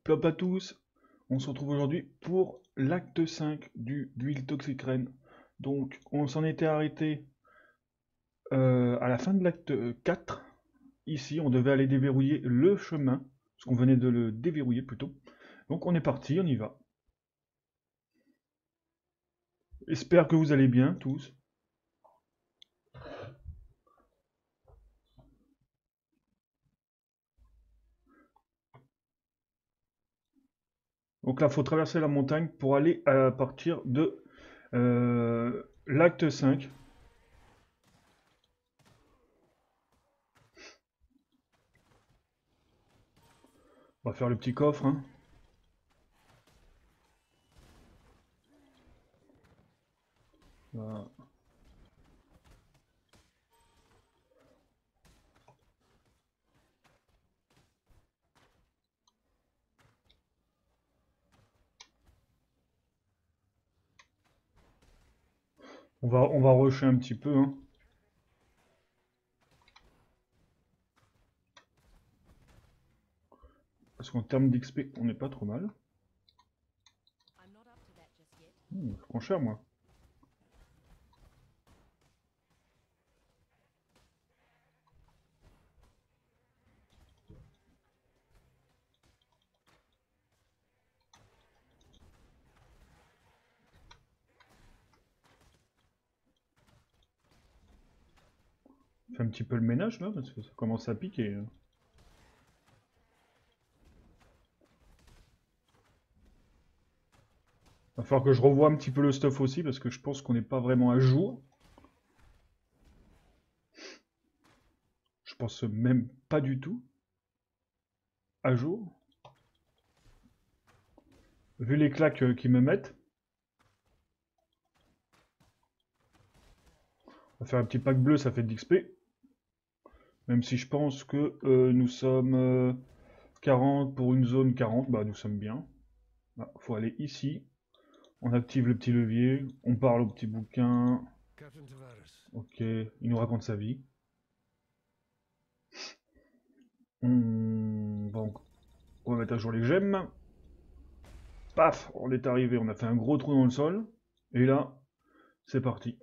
Plop à tous, on se retrouve aujourd'hui pour l'acte 5 du Build Toxic Rain. Donc on s'en était arrêté à la fin de l'acte 4. Ici on devait aller déverrouiller le chemin, parce qu'on venait de le déverrouiller plutôt. Donc on est parti, on y va. J'espère que vous allez bien tous. Donc là il faut traverser la montagne pour aller à partir de l'acte 5. On va faire le petit coffre, hein. Voilà. On va rusher un petit peu, hein. Parce qu'en termes d'XP, on n'est pas trop mal. Je prends cher, moi. Fais un petit peu le ménage, là, parce que ça commence à piquer. Va falloir que je revoie un petit peu le stuff aussi, parce que je pense qu'on n'est pas vraiment à jour. Je pense même pas du tout à jour. Vu les claques qu'ils me mettent. On va faire un petit pack bleu, ça fait de l'XP. Même si je pense que nous sommes 40 pour une zone 40, bah nous sommes bien. Il faut aller ici. On active le petit levier, on parle au petit bouquin. Ok, il nous raconte sa vie. On va mettre à jour les gemmes. Paf, on est arrivé, on a fait un gros trou dans le sol. Et là, c'est parti.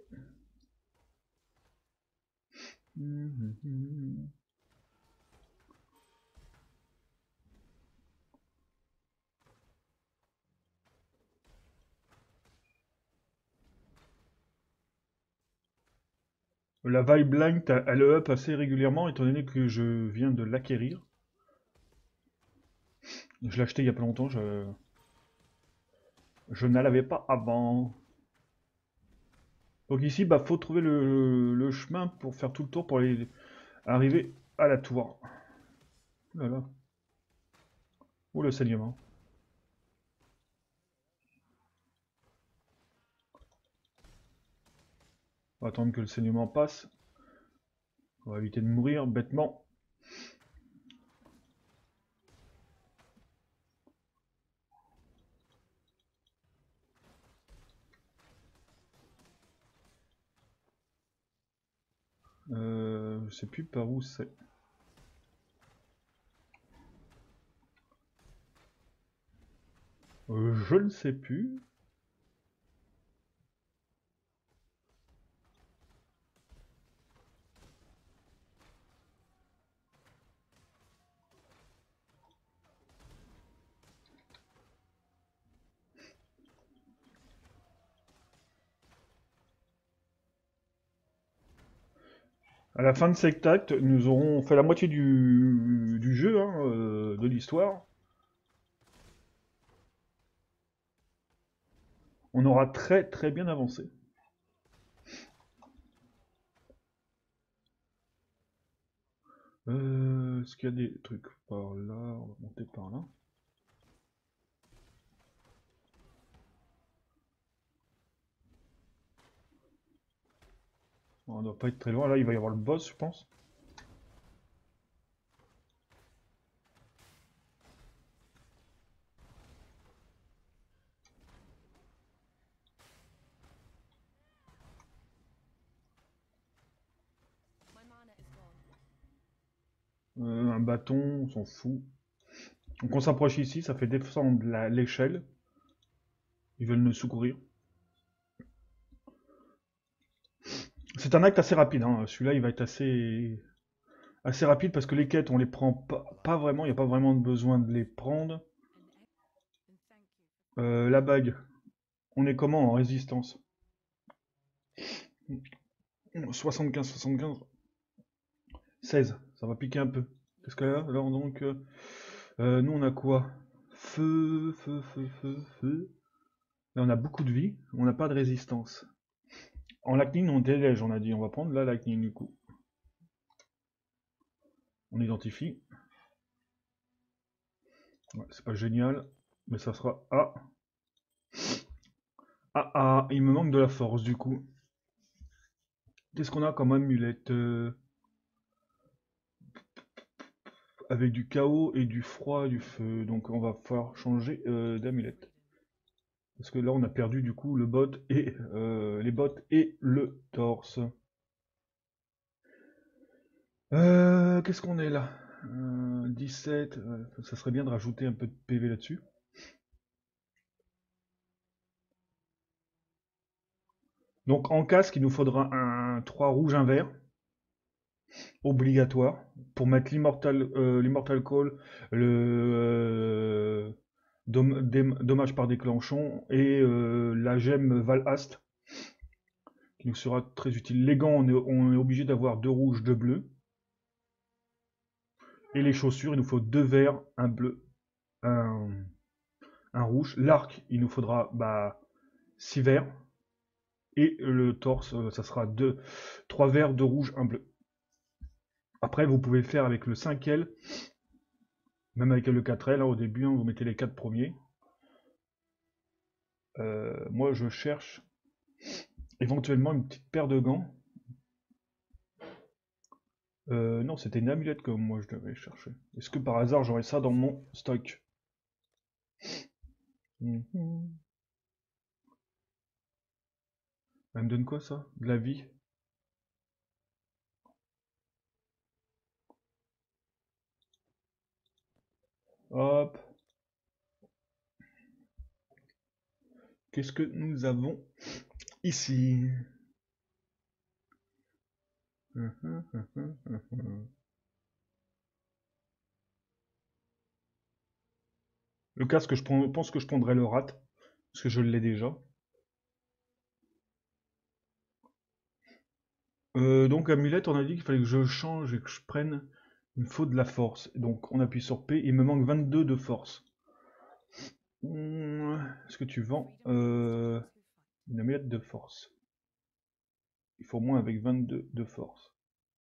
La vibe blind, elle up assez régulièrement, étant donné que je viens de l'acquérir. Je l'ai acheté il y a pas longtemps, je ne l'avais pas avant. Donc ici, bah, faut trouver le chemin pour faire tout le tour pour aller arriver à la tour. Oh là là. Oh le saignement. On va attendre que le saignement passe. On va éviter de mourir bêtement. Je sais plus par où c'est. Je ne sais plus. À la fin de cet acte, nous aurons fait la moitié du jeu, hein, de l'histoire. On aura très très bien avancé. Est-ce qu'il y a des trucs par là? On va monter par là. On doit pas être très loin. Là, il va y avoir le boss, je pense. Un bâton, on s'en fout. Donc on s'approche ici, ça fait descendre l'échelle. Ils veulent nous secourir. C'est un acte assez rapide, hein. Celui-là il va être assez rapide parce que les quêtes on les prend pas vraiment, il n'y a pas vraiment besoin de les prendre. La bague, on est comment en résistance? 75, 75, 16, ça va piquer un peu. Qu'est-ce que là, donc, nous on a quoi? Feu, feu, feu, feu, feu. Là on a beaucoup de vie, on n'a pas de résistance. En lightning on délège, on a dit, on va prendre la lightning du coup. On identifie. Ouais, c'est pas génial, mais ça sera A. Ah, il me manque de la force du coup. Qu'est-ce qu'on a comme amulette avec du chaos et du froid, du feu. Donc on va falloir changer d'amulette. Parce que là on a perdu du coup le bot et les bottes et le torse. Qu'est-ce qu'on est là 17, ça serait bien de rajouter un peu de PV là-dessus. Donc en casque, il nous faudra un 3 rouge, un vert, obligatoire, pour mettre l'immortal call, le dommage par déclenchon et la gemme Valhast, qui nous sera très utile. Les gants, on est obligé d'avoir 2 rouges, 2 bleus. Et les chaussures, il nous faut 2 verts, un bleu, un, un rouge. L'arc, il nous faudra 6 verts. Et le torse, ça sera 3 verts, 2 rouges, un bleu. Après, vous pouvez le faire avec le 5L, même avec le 4L. Hein, au début, hein, vous mettez les 4 premiers. Moi, je cherche éventuellement une petite paire de gants. Non, c'était une amulette que moi je devais chercher. Est-ce que par hasard j'aurais ça dans mon stock? Mhm. Elle me donne quoi ça? De la vie? Hop. Qu'est-ce que nous avons ici? Le casque, pense que je prendrai le rat, parce que je l'ai déjà. Donc amulette, on a dit qu'il fallait que je change et que je prenne une faute de la force. Donc on appuie sur P, il me manque 22 de force. Est-ce que tu vends une amulette de force? Il faut au moins avec 22 de force.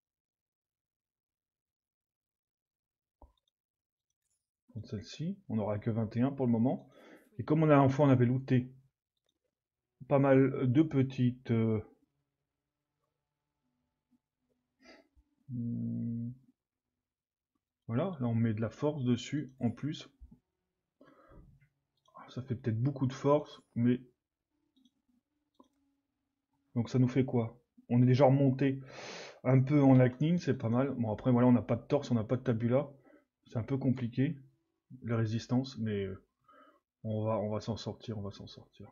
Donc celle-ci, on n'aura que 21 pour le moment. Et comme on avait looté pas mal de petites... voilà, là on met de la force dessus en plus. Ça fait peut-être beaucoup de force, mais... Donc ça nous fait quoi? On est déjà remonté un peu en lightning, c'est pas mal. Bon après voilà, on n'a pas de torse, on n'a pas de tabula. C'est un peu compliqué, les résistances, mais on va s'en sortir, on va s'en sortir.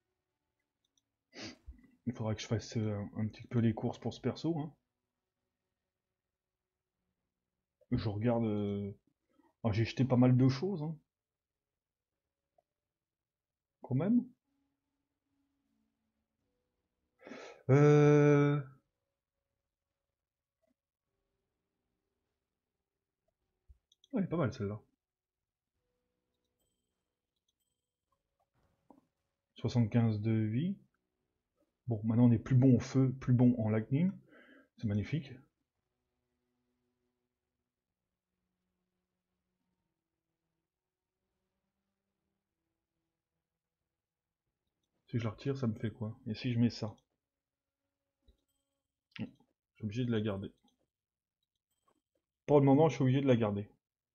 Il faudra que je fasse un petit peu les courses pour ce perso. Hein. Je regarde... j'ai jeté pas mal de choses, hein, quand même. Euh... Elle est pas mal celle-là. 75 de vie. Bon, maintenant on est plus bon au feu, plus bon en lightning. C'est magnifique. Si je la retire, ça me fait quoi? Et si je mets ça? Je suis obligé de la garder. Pour le moment, je suis obligé de la garder.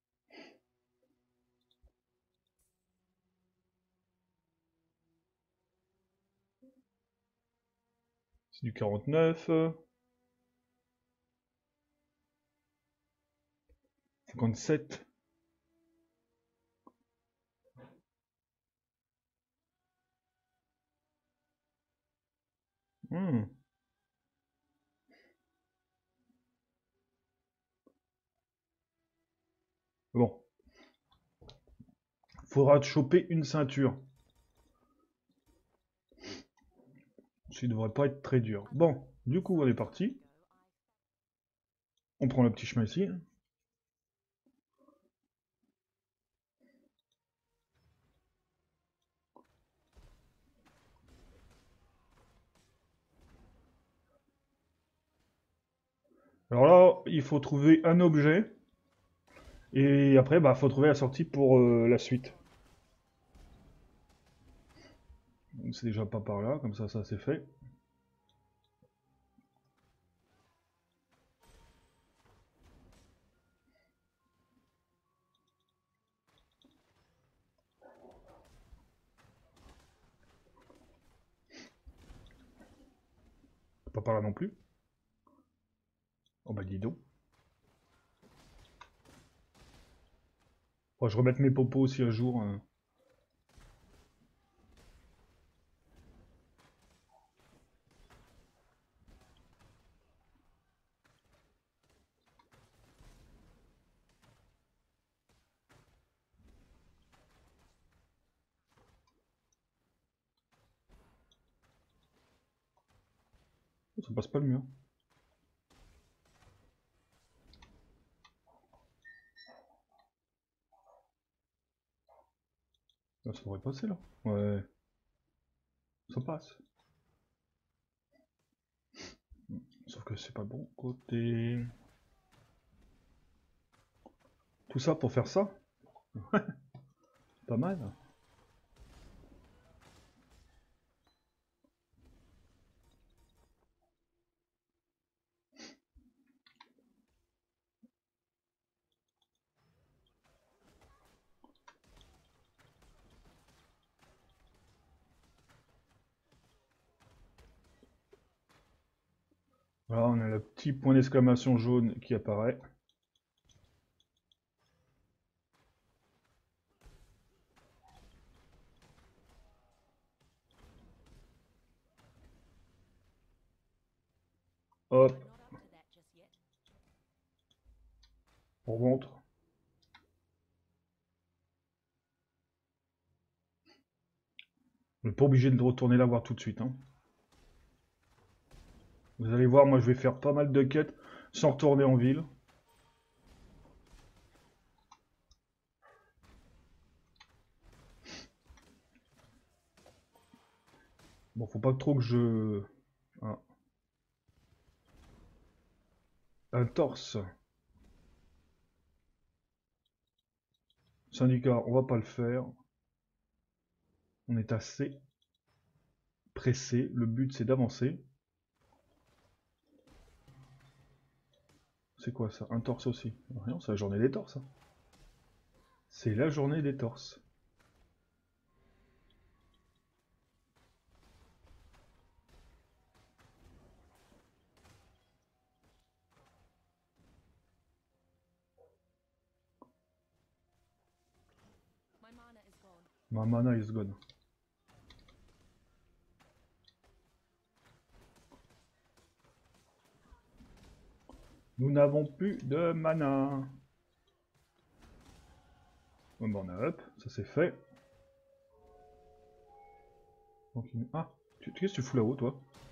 C'est du 49. 57. Hmm. Bon, faudra te choper une ceinture. Ça devrait pas être très dur. Bon, du coup, on est parti. On prend le petit chemin ici. Alors là, il faut trouver un objet. Et après, bah, faut trouver la sortie pour la suite. Donc c'est déjà pas par là, comme ça c'est fait. Pas par là non plus. Oh bah dis donc. Faut que je remette mes popos aussi à jour. Ça passe pas le mur. Là, ça devrait passer là. Ouais, ça passe. Sauf que c'est pas bon côté. Tout ça pour faire ça? Pas mal. Voilà, on a le petit point d'exclamation jaune qui apparaît. Hop, on remonte. On n'est pas obligé de retourner la voir tout de suite, hein. Vous allez voir, moi je vais faire pas mal de quêtes sans retourner en ville. Bon, faut pas trop que je... Ah. Un torse. Syndicat, on va pas le faire. On est assez pressé. Le but c'est d'avancer. C'est quoi ça? Un torse aussi? Non, c'est la journée des torses, hein. C'est la journée des torses. Ma mana is gone. Nous n'avons plus de mana. Bon, bah, on a up, ça c'est fait. Ah, qu'est-ce que tu fous là-haut, toi?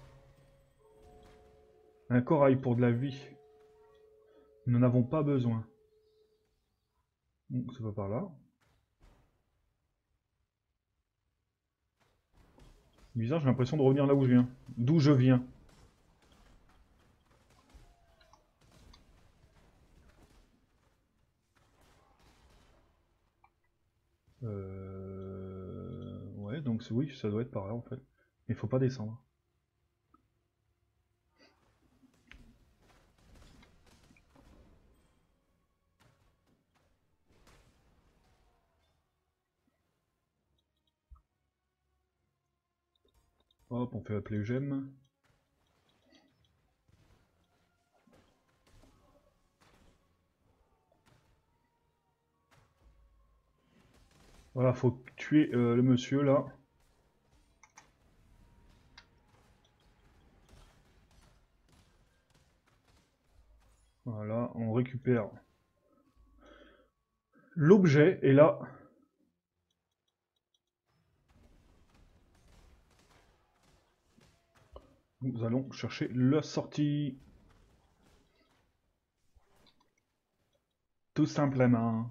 Un corail pour de la vie. Nous n'en avons pas besoin. C'est pas par là. Bizarre, j'ai l'impression de revenir là où je viens. D'où je viens. Ouais, donc oui, ça doit être par là en fait. Mais il faut pas descendre. Hop, on fait appeler Gemme. Voilà, faut tuer le monsieur là. Voilà, on récupère l'objet, et là, nous allons chercher la sortie. Tout simplement.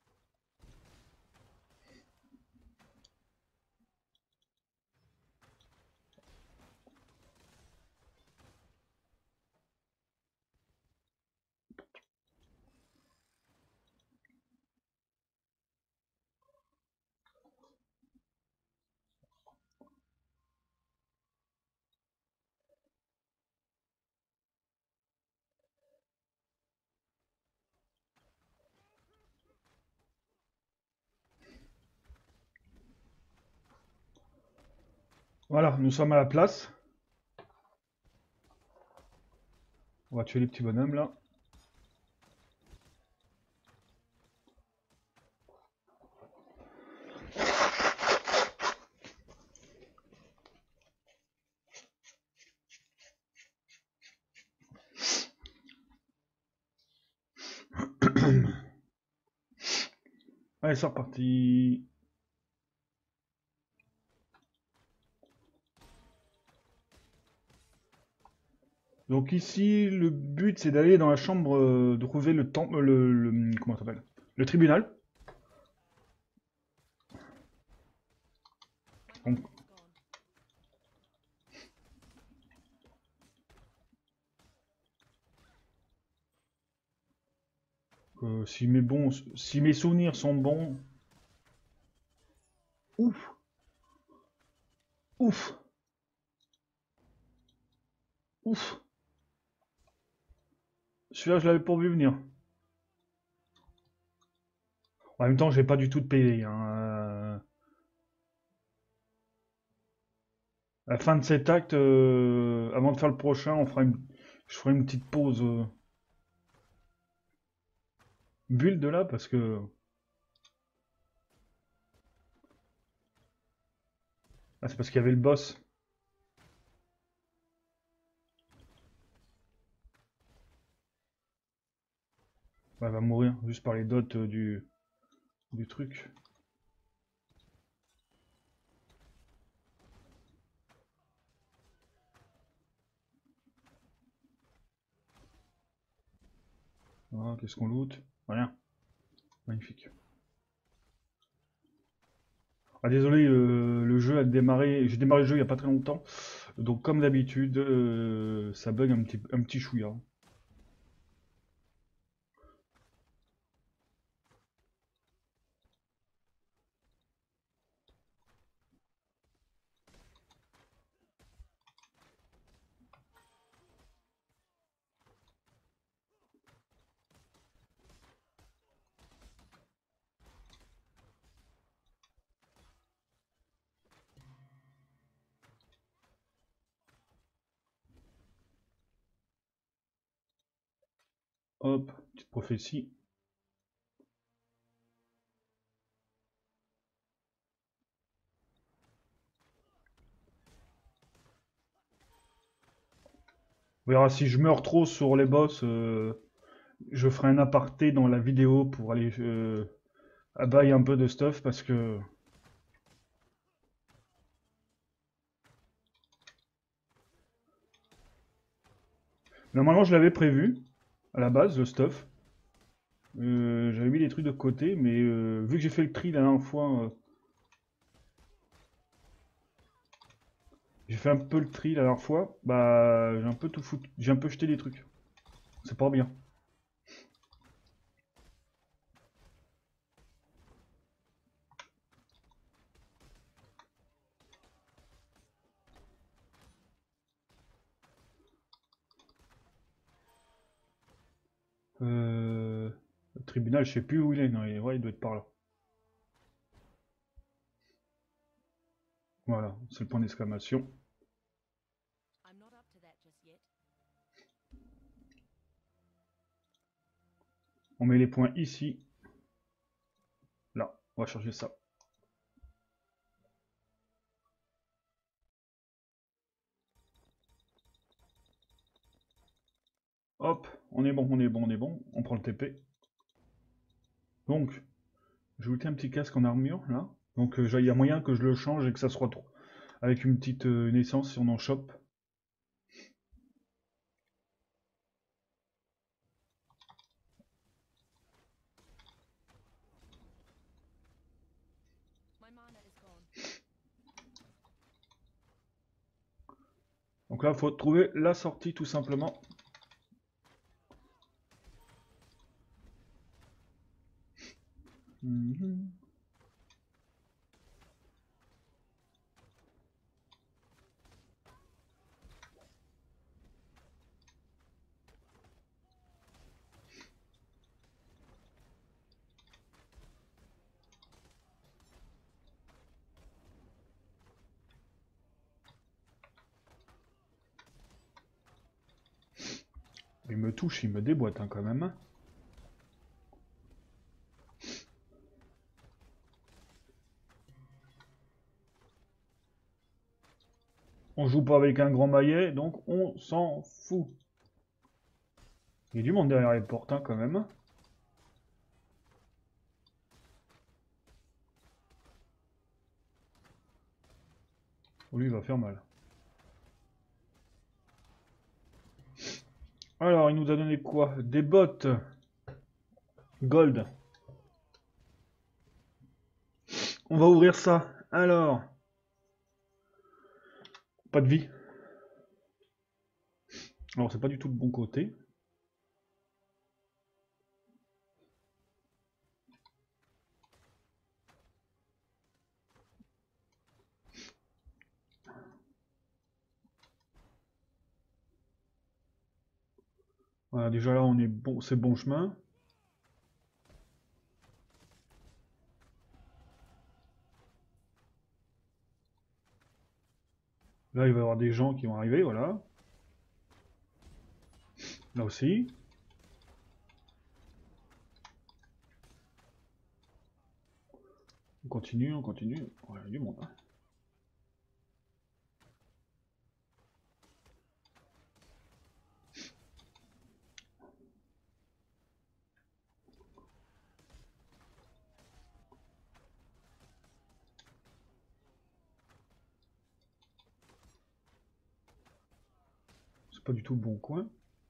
Voilà, nous sommes à la place. On va tuer les petits bonhommes là. Allez, c'est reparti. Donc ici, le but c'est d'aller dans la chambre, de trouver le temple, comment ça s'appelle? Le tribunal. Donc, si mes souvenirs sont bons, ouf, ouf, ouf. Celui-là, je l'avais pas vu venir. En même temps, j'ai pas du tout de PV, hein. À la fin de cet acte, avant de faire le prochain, je ferai une petite pause build là, parce que ah, c'est parce qu'il y avait le boss. Ouais, elle va mourir juste par les dots du truc. Ah, qu'est-ce qu'on loot? Rien. Magnifique. Ah, désolé, le jeu a démarré. J'ai démarré le jeu il n'y a pas très longtemps. Donc, comme d'habitude, ça bug un petit chouïa. Hop, petite prophétie. On verra si je meurs trop sur les boss. Je ferai un aparté dans la vidéo pour aller abailler un peu de stuff parce que normalement je l'avais prévu à la base, le stuff. J'avais mis des trucs de côté, mais vu que j'ai fait le tri la dernière fois, j'ai fait un peu le tri la dernière fois, bah j'ai un peu tout foutu, j'ai un peu jeté des trucs. C'est pas bien. Le tribunal, je sais plus où il est. Non, ouais, il doit être par là. Voilà, c'est le point d'exclamation. On met les points ici. Là, on va changer ça. Hop, on est bon, on est bon, on est bon. On prend le TP. Donc, j'ai ajouté un petit casque en armure, là. Donc, il y a moyen que je le change et que ça se retrouve. Avec une petite naissance si on en chope. Donc là, il faut trouver la sortie tout simplement. Mhm. Il me touche, il me déboîte hein, quand même. On joue pas avec un grand maillet, donc on s'en fout. Il y a du monde derrière les portes hein, quand même. Oh, lui, il va faire mal. Alors, il nous a donné quoi? Des bottes. Gold. On va ouvrir ça. Alors. Pas de vie. Alors, c'est pas du tout le bon côté. Voilà, déjà là, on est bon, c'est bon chemin. Là, il va y avoir des gens qui vont arriver, voilà. Là aussi. On continue, on continue. Ouais, il y a du monde. Hein. C'est pas du tout le bon coin.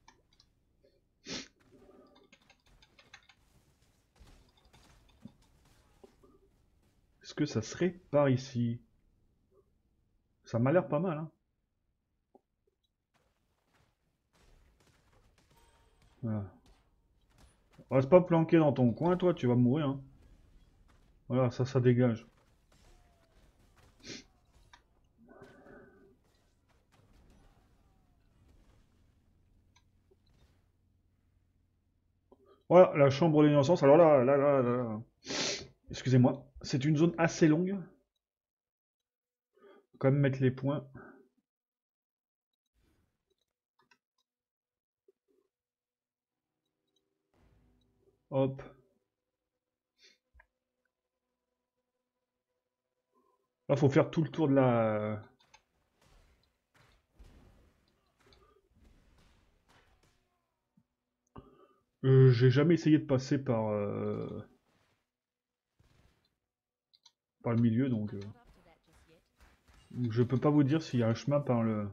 Est-ce que ça serait par ici? Ça m'a l'air pas mal, hein. Voilà. Reste pas planqué dans ton coin, toi, tu vas mourir. Hein. Voilà, ça dégage. Voilà, la chambre d'innocence. Alors là. Excusez-moi. C'est une zone assez longue. Faut quand même mettre les points. Hop. Là, faut faire tout le tour de la... j'ai jamais essayé de passer par le milieu, donc je peux pas vous dire s'il y a un chemin par le...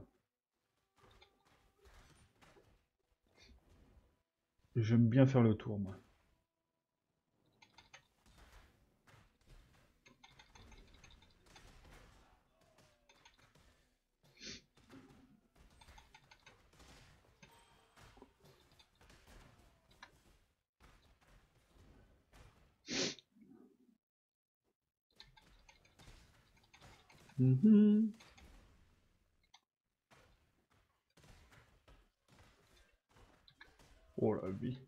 J'aime bien faire le tour, moi. Mhm. Oh la vie.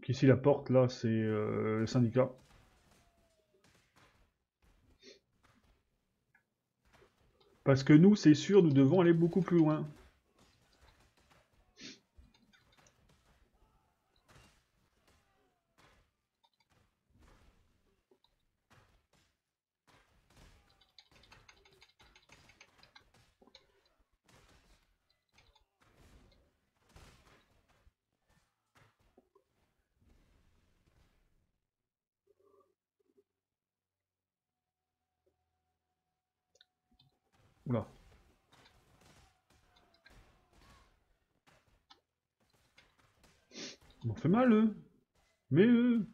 Qu'ici la porte là c'est le syndicat. Parce que nous c'est sûr nous devons aller beaucoup plus loin. Oula. Ils m'ont fait mal eux. Mais eux.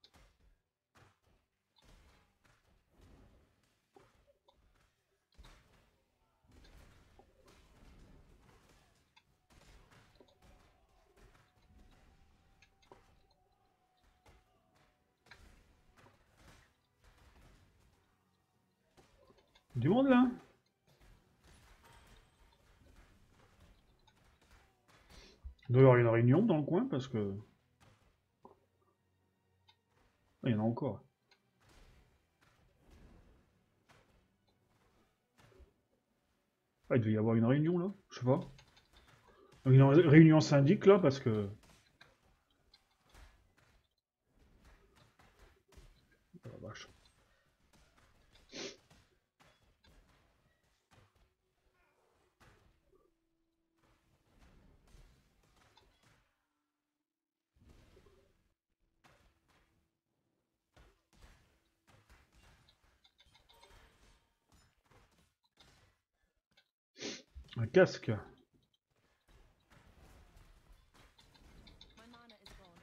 Du monde là. Il doit y avoir une réunion dans le coin parce que. Ah, il y en a encore. Ah, il devait y avoir une réunion là, je sais pas. Une réunion syndic là parce que. Oh, la vache. Un casque. My mana is gone.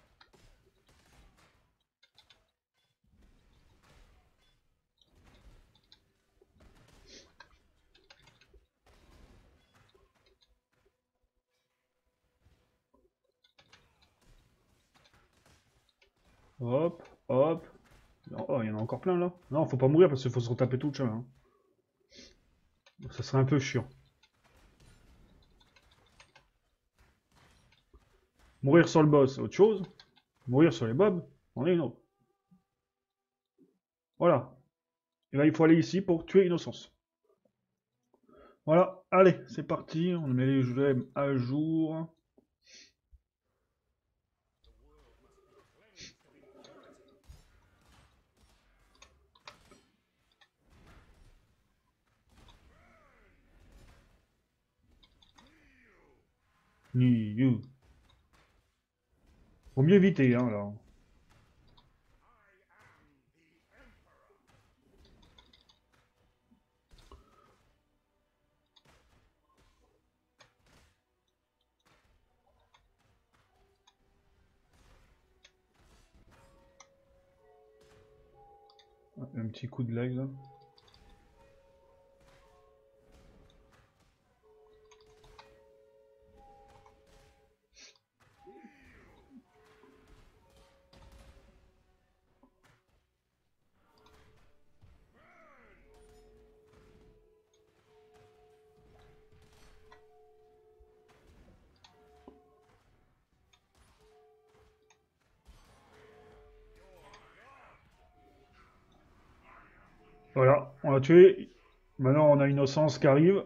Hop, hop. Oh, il y en a encore plein là. Non, faut pas mourir parce qu'il faut se retaper tout le chemin. Ça serait un peu chiant. Mourir sur le boss, autre chose. Mourir sur les mobs, on est une autre. Voilà. Et là, il faut aller ici pour tuer Innocence. Voilà, allez, c'est parti. On met les gemmes à jour. Ni you. Vaut mieux éviter, hein, là. Un petit coup de lag, là. Voilà, on l'a tué. Maintenant, on a Innocence qui arrive.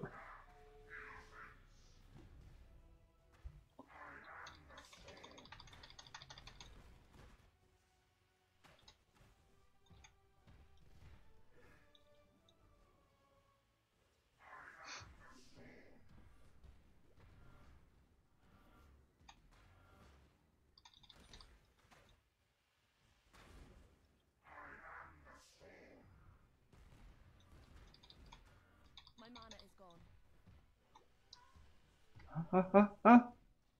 My mana is gone. Ah, ah, ah.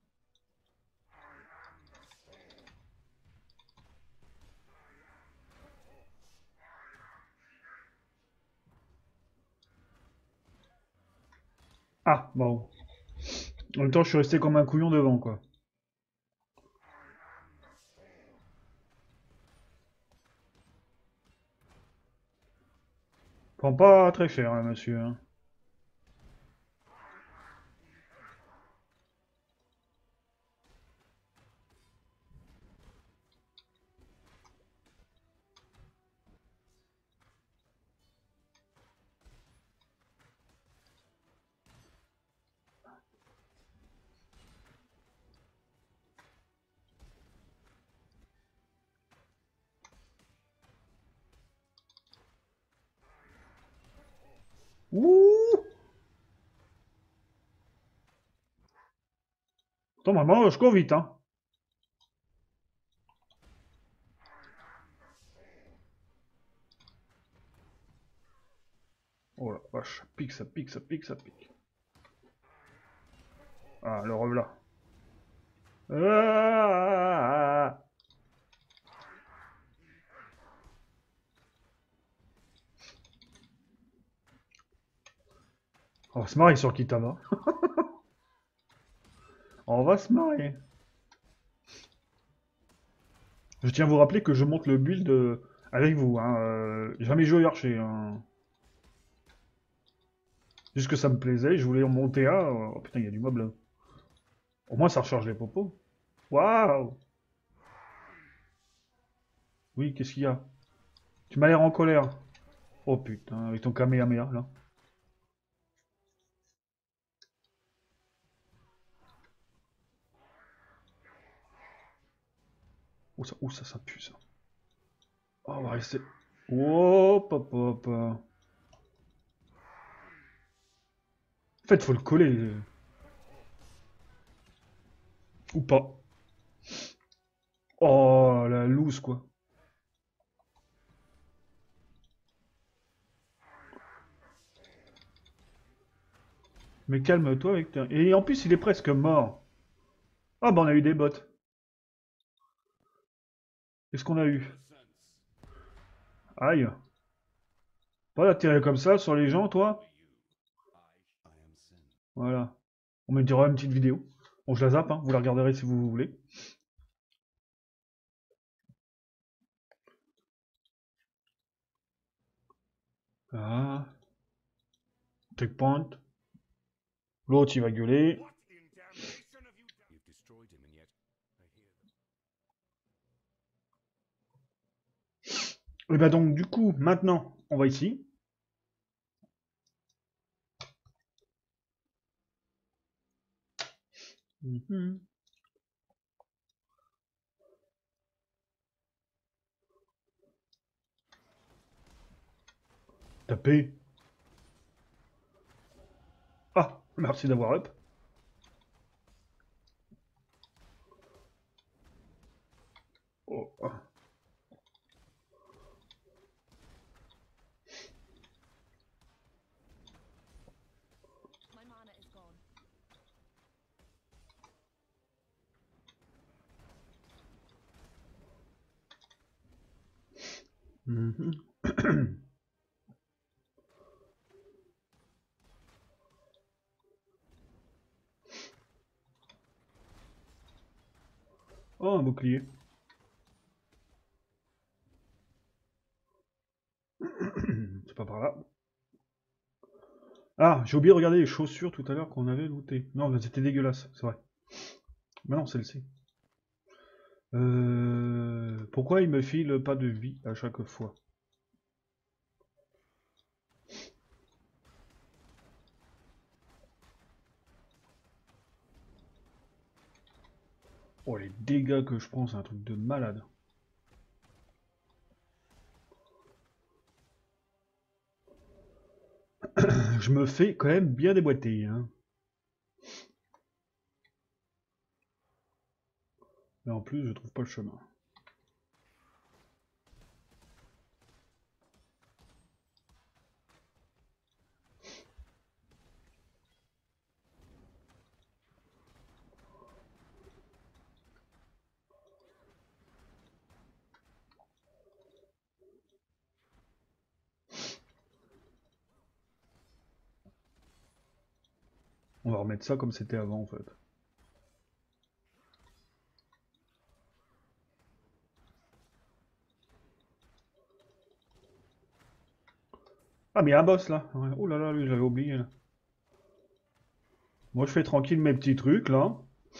Ah, bon. En même temps, je suis resté comme un couillon devant, quoi. Prends pas très cher, hein, monsieur. Hein. Ouh! Attends, maman, je cours vite, hein. Oh la vache, ça pique, ça pique, ça pique, ça pique. Ah, le revoilà. Ah! On va se marier sur Kitana. On va se marier. Je tiens à vous rappeler que je monte le build avec vous. Hein. Jamais joué au Archer. Hein. Juste que ça me plaisait, je voulais en monter un. Oh putain, il y a du mob là. Au moins ça recharge les popos. Waouh! Oui, qu'est-ce qu'il y a? Tu m'as l'air en colère. Oh putain, avec ton Kamehameha là. Ça pue ça. Oh, on va rester. Hop, hop, hop. En fait, faut le coller. Ou pas. Oh, la loose quoi. Mais calme-toi avec ta... Et en plus, il est presque mort. Ah bah on a eu des bots. Qu'est-ce qu'on a eu? Aïe. Pas la tirer comme ça sur les gens, toi? Voilà. On mettra une petite vidéo. Bon, je la zappe, hein. Vous la regarderez si vous voulez. Ah. Checkpoint. L'autre, il va gueuler. Et bah donc, du coup, maintenant, on va ici. Mhm. Taper. Ah, merci d'avoir up. Oh, ah. My mana is gone. Mhm. Oh, un bouclier. C'est pas par là. Ah, j'ai oublié de regarder les chaussures tout à l'heure qu'on avait lootées. Non, mais c'était dégueulasse, c'est vrai. Mais non, celle-ci. Pourquoi il me file pas de vie à chaque fois? Oh, les dégâts que je prends, c'est un truc de malade. Je me fais quand même bien déboîter, hein. Et en plus, je trouve pas le chemin. On va remettre ça comme c'était avant, en fait. Ah, mais il y a un boss, là. Ouais. Oh là là, lui, j'avais oublié, là. Moi, je fais tranquille mes petits trucs, là.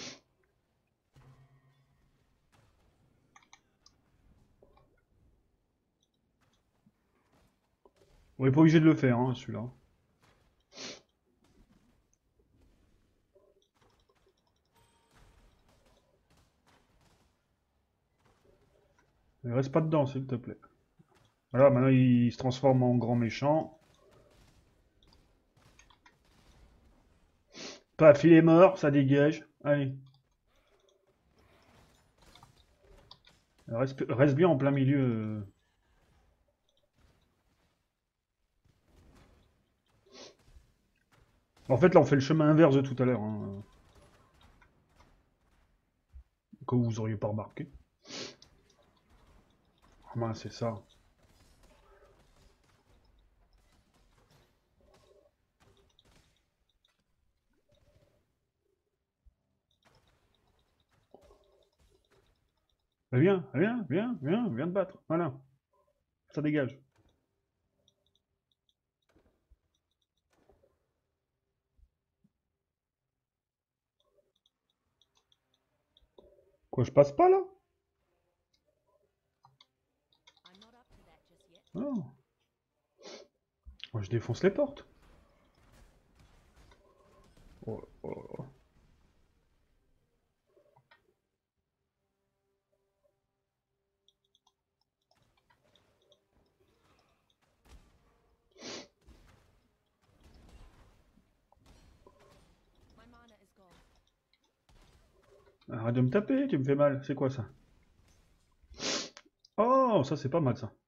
On n'est pas obligé de le faire, hein, celui-là. Mais reste pas dedans, s'il te plaît. Voilà, maintenant, il se transforme en grand méchant. Paf, il est mort, ça dégage. Allez. Reste bien en plein milieu. En fait, là, on fait le chemin inverse de tout à l'heure. Hein. Que vous auriez pas remarqué. Ah mince, c'est ça. Bah, viens te battre. Voilà. Ça dégage. Quoi, je passe pas là? I'm not up to that just yet. Non. Moi, je défonce les portes. Oh, oh, oh. My mana is gone. Arrête de me taper, tu me fais mal. C'est quoi ça? Oh, ça c'est pas mal ça.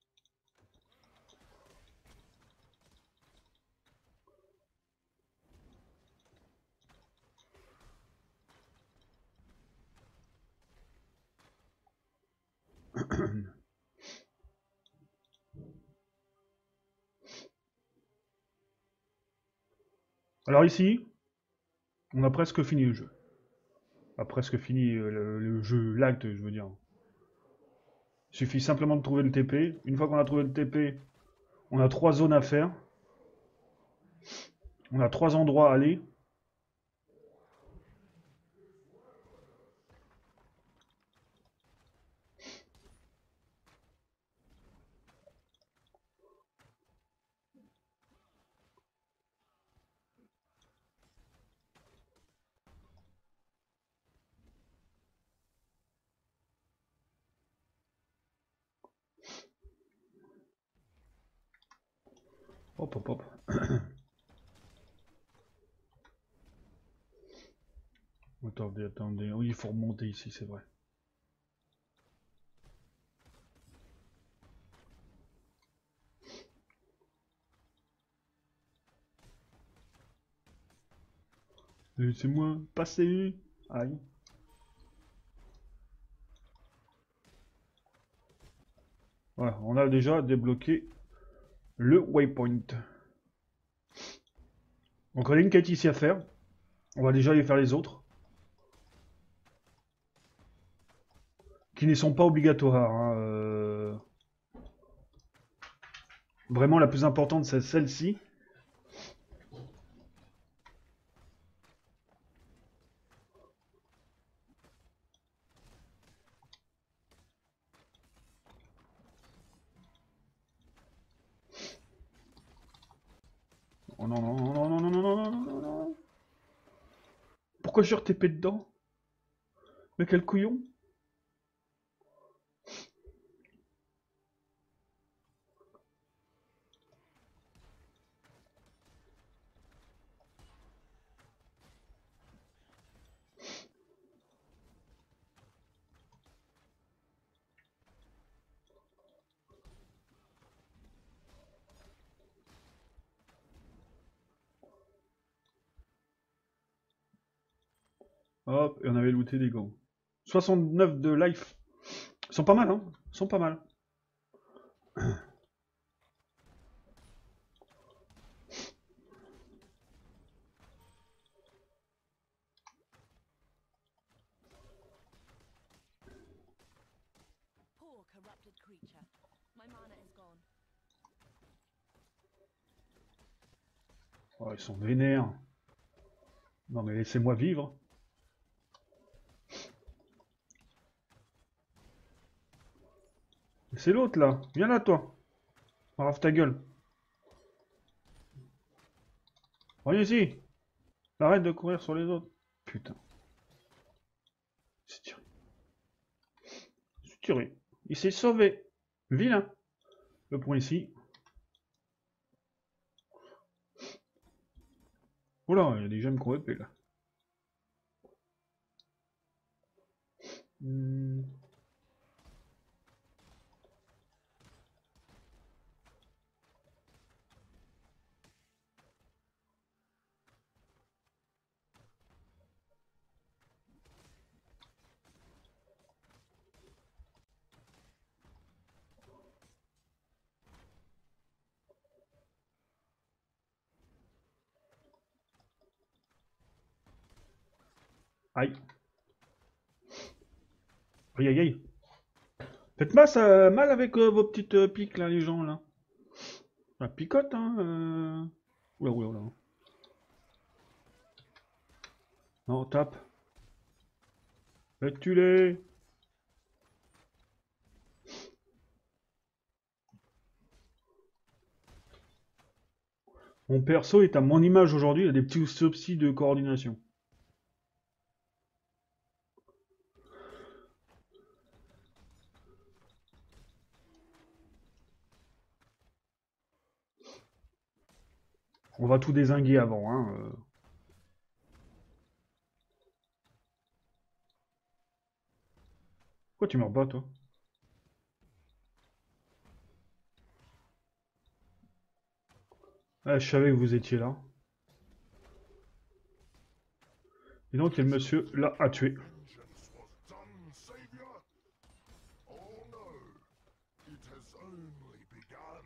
Alors ici, on a presque fini le jeu. On a presque fini le jeu, l'acte, je veux dire. Il suffit simplement de trouver le TP. Une fois qu'on a trouvé le TP, on a 3 zones à faire. On a 3 endroits à aller. Hop, hop, hop. Attendez, attendez. Oui, il faut remonter ici, c'est vrai. Laissez-moi passer. Aïe. Voilà, on a déjà débloqué le waypoint. Donc on a une quête ici à faire. On va déjà aller faire les autres. Qui ne sont pas obligatoires. Hein. Vraiment la plus importante c'est celle-ci. Oh non, non, non, non, non, non, non, non, non, non, non. Pourquoi je TP dedans? Mais quel couillon! Hop, et on avait looté des gants. 69 de life. Ils sont pas mal, hein? Ils sont pas mal. Poor corrupted creature. My mana is gone. Oh, ils sont vénères. Non mais laissez-moi vivre. C'est l'autre là. Viens là toi. Rave ta gueule. Reviens ici. Arrête de courir sur les autres. Putain. C'est tiré. C'est tiré. Il s'est sauvé. Vilain. Le point ici. Oula, il y a des gemmes qu'on épée là. Hmm. Aïe. Aïe aïe aïe. Faites mal avec vos petites piques là, les gens là. La picote, hein. Oula, oula, oula. Non, tape. Faites-tu-les. Mon perso est à mon image aujourd'hui, il a des petits soucis de coordination. On va tout dézinguer avant, hein. Pourquoi tu meurs pas, toi? Ah, je savais que vous étiez là. Et donc, il y a le monsieur là à tuer. Vengeance was done, Savior. Oh no, it has only begun.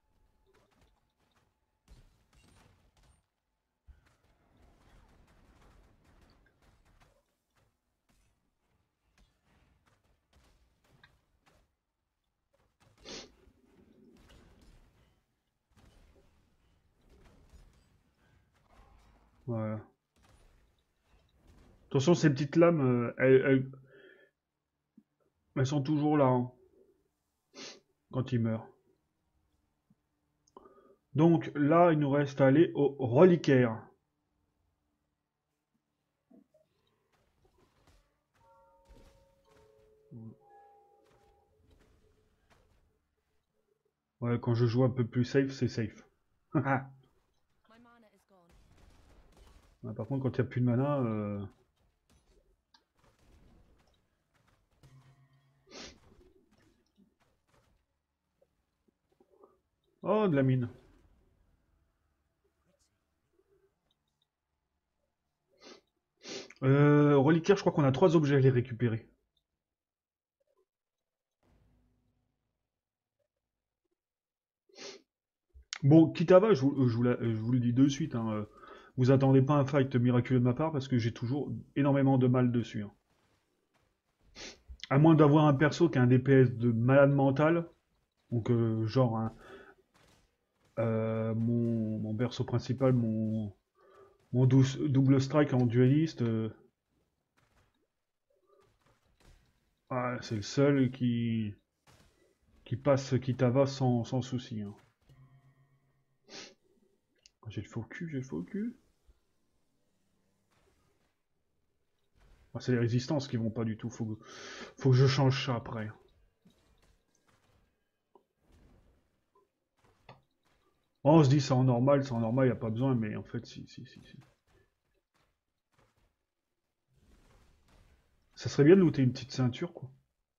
Voilà. Attention, ces petites lames, elles sont toujours là, hein, quand il meurt. Donc là, il nous reste à aller au reliquaire. Ouais, quand je joue un peu plus safe, c'est safe. Ah, My mana is gone. par contre, quand il n'y a plus de mana... Oh, de la mine. Reliquaire, je crois qu'on a 3 objets à les récupérer. Bon, Kitava, je vous le dis de suite, hein, vous attendez pas un fight miraculeux de ma part parce que j'ai toujours énormément de mal dessus, hein. À moins d'avoir un perso qui a un DPS de malade mental, donc genre mon perso principal, mon double strike en dueliste, c'est le seul qui passe Kitava sans souci, hein. J'ai le faux cul, j'ai le faux cul. Ah, c'est les résistances qui vont pas du tout, faut que je change ça après. Oh, on se dit c'est en normal, y a pas besoin, mais en fait, si. Ça serait bien de looter une petite ceinture, quoi.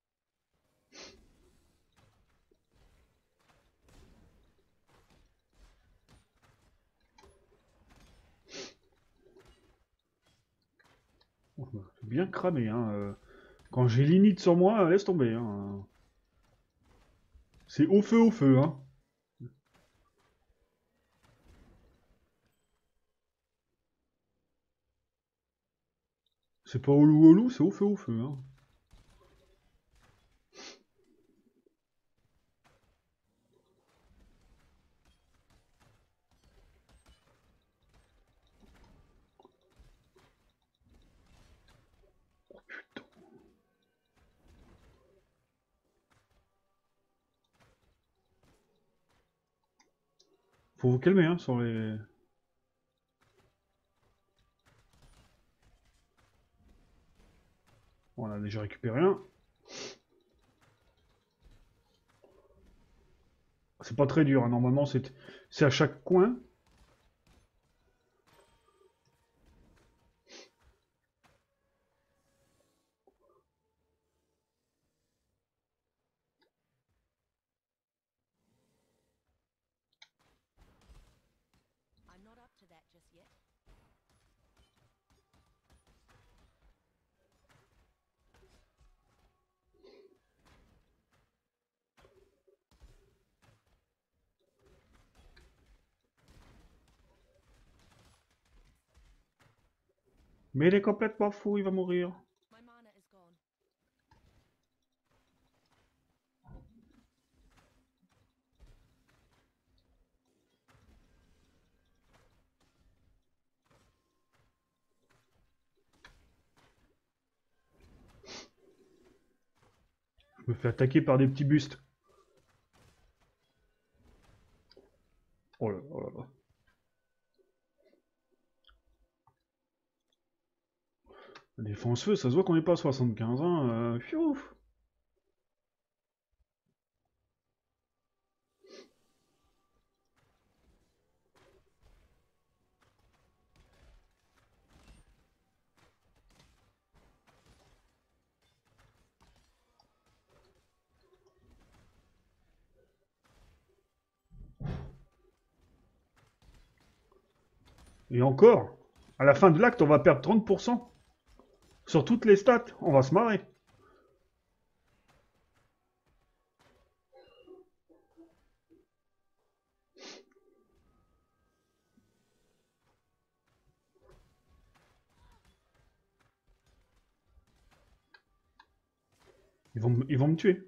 Oh, je me fais bien cramé, hein. Quand j'ai l'init sur moi, laisse tomber, hein. C'est au feu, hein. C'est pas au loup, c'est au feu, hein. Faut vous calmer, hein, sur les... Bon, on a déjà récupéré un. C'est pas très dur, hein. Normalement, c'est à chaque coin. Mais il est complètement fou, il va mourir. My mana is gone. Je me fais attaquer par des petits bustes. Oh là oh là là. La défense feu, ça se voit qu'on n'est pas à 75, hein. Fiou. Et encore, à la fin de l'acte, on va perdre 30%. Sur toutes les stats, on va se marrer. Ils vont me tuer.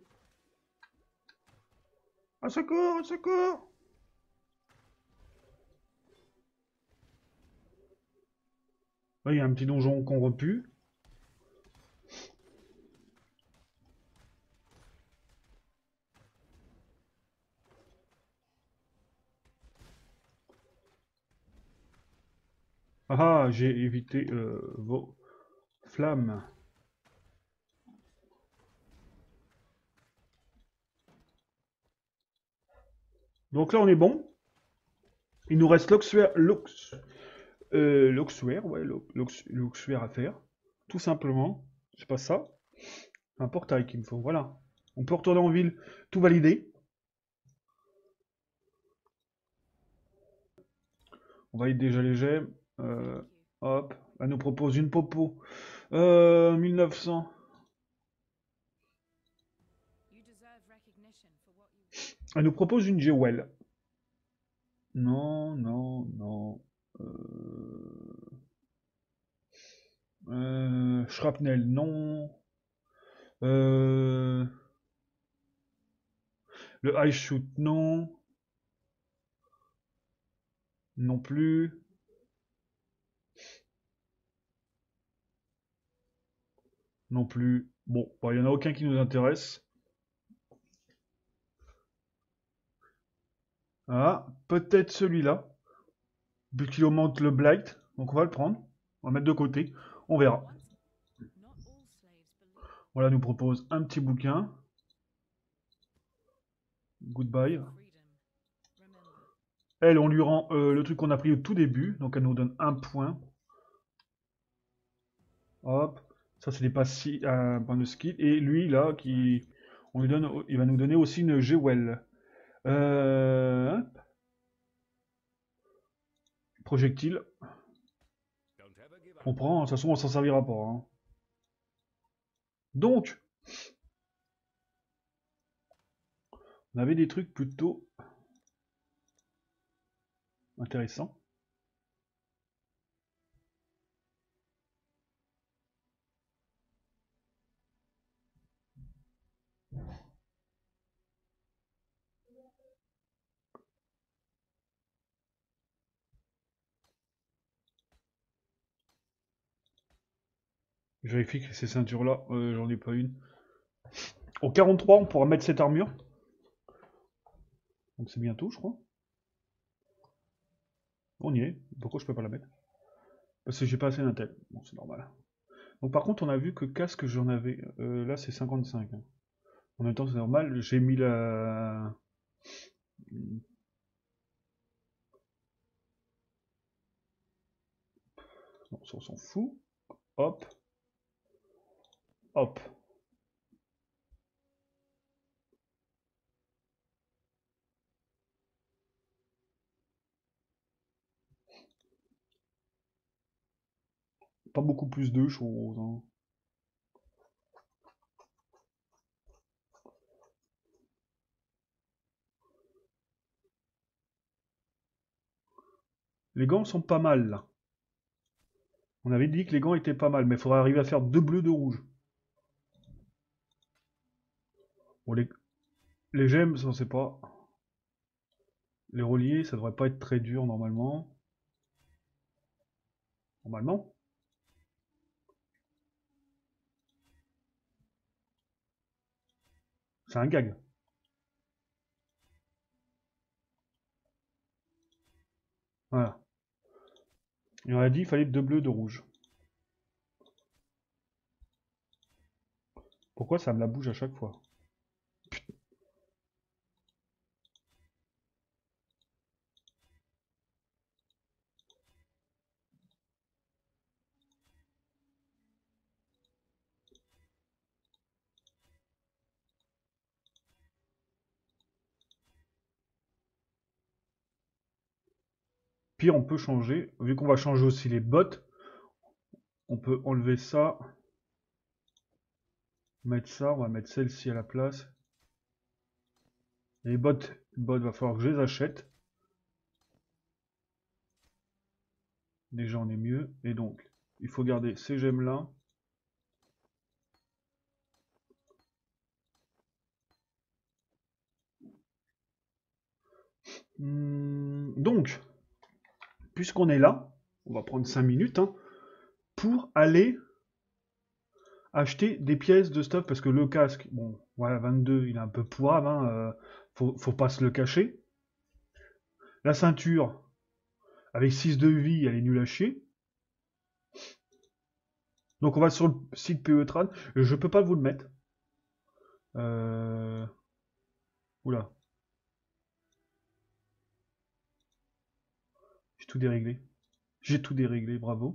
À secours, à secours. Là, il y a un petit donjon qu'on repue. Ah, j'ai évité vos flammes. Donc là, on est bon. Il nous reste Luxware à faire. Tout simplement. C'est pas ça. Un portail qu'il me faut. Voilà. On peut retourner en ville. Tout validé. On valide déjà les gemmes. Thank you. Hop. Elle nous propose une popo. 1900. You deserve recognition for what you. Elle nous propose une Jewel. Non, non, non. Shrapnel, non. Le high shoot, non. Non plus. Non plus. Bon, il n'y en a aucun qui nous intéresse. Ah, peut-être celui-là. Vu qu'il augmente le blight. Donc on va le prendre. On va mettre de côté. On verra. Once, not all slaves believe. Voilà, nous propose un petit bouquin. Goodbye. Freedom. Remember. Elle, on lui rend le truc qu'on a pris au tout début. Donc elle nous donne un point. Hop. Ça, c'est des passi un point de skill. Et lui, là, on lui donne, il va nous donner aussi une Jewel. Hop. Projectile. On prend, de toute façon, on s'en servira pas, hein. Donc, on avait des trucs plutôt intéressants. Je vérifie que ces ceintures-là, j'en ai pas une. Au 43, on pourra mettre cette armure. Donc c'est bientôt, je crois. On y est. Pourquoi je peux pas la mettre? Parce que j'ai pas assez d'intel. Bon, c'est normal. Donc par contre, on a vu que casque, j'en avais. Là, c'est 55, hein. En même temps, c'est normal. J'ai mis la... Non, ça, on s'en fout. Hop. Hop. Pas beaucoup plus de choses, hein. Les gants sont pas mal, là. On avait dit que les gants étaient pas mal, mais il faudrait arriver à faire 2 bleus, 2 rouges. Bon, les gemmes, ça c'est pas. Les reliés, ça devrait pas être très dur normalement. Normalement. C'est un gag. Voilà. Et on a dit qu'il fallait 2 bleus, 2 rouges. Pourquoi ça me la bouge à chaque fois? Pire, on peut changer. Vu qu'on va changer aussi les bottes, on peut enlever ça. Mettre ça, on va mettre celle-ci à la place. Les bottes, va falloir que je les achète. Déjà, on est mieux. Et donc, il faut garder ces gemmes-là. Donc, puisqu'on est là, on va prendre 5 minutes hein, pour aller acheter des pièces de stuff. Parce que le casque, bon, voilà, 22, il est un peu pourrave. Hein, faut pas se le cacher. La ceinture, avec 6 de vie, elle est nulle à chier. Donc on va sur le site PE-Trad. Je peux pas vous le mettre. Oula. J'ai tout déréglé. J'ai tout déréglé, bravo.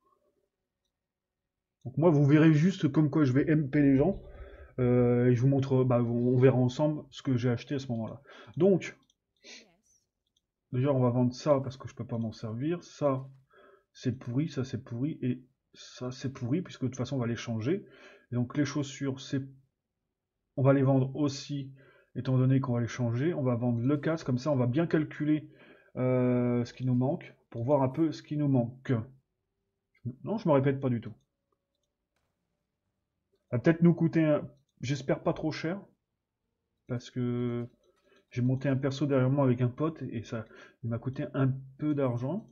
Donc moi, vous verrez juste comme quoi je vais MP les gens. Et je vous montre, bah, on verra ensemble ce que j'ai acheté à ce moment-là. Donc, Yes. déjà, on va vendre ça parce que je peux pas m'en servir. Ça, c'est pourri, ça, c'est pourri. Et ça, c'est pourri, puisque de toute façon, on va les changer. Et donc, les chaussures, on va les vendre aussi, étant donné qu'on va les changer. On va vendre le casque, comme ça, on va bien calculer ce qui nous manque, pour voir un peu ce qui nous manque. Non, je me répète pas du tout. Ça va peut-être nous coûter, j'espère pas trop cher, parce que j'ai monté un perso derrière moi avec un pote, et ça il m'a coûté un peu d'argent.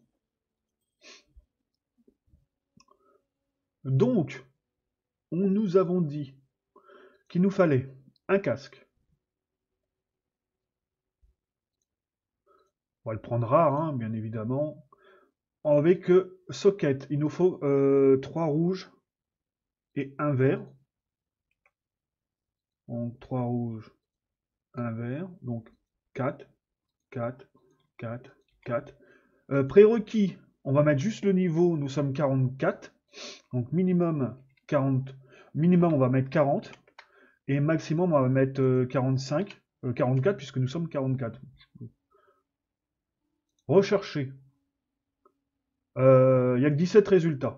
Donc, nous avons dit qu'il nous fallait un casque. On va le prendre rare, hein, bien évidemment. Avec socket, il nous faut 3 rouges et un vert. Donc 3 rouges, un vert. Donc 4, 4, 4, 4. Prérequis, on va mettre juste le niveau, nous sommes 44. Donc minimum 40. Minimum, on va mettre 40. Et maximum, on va mettre 45. 44, puisque nous sommes 44. Rechercher. Il n'y a que 17 résultats.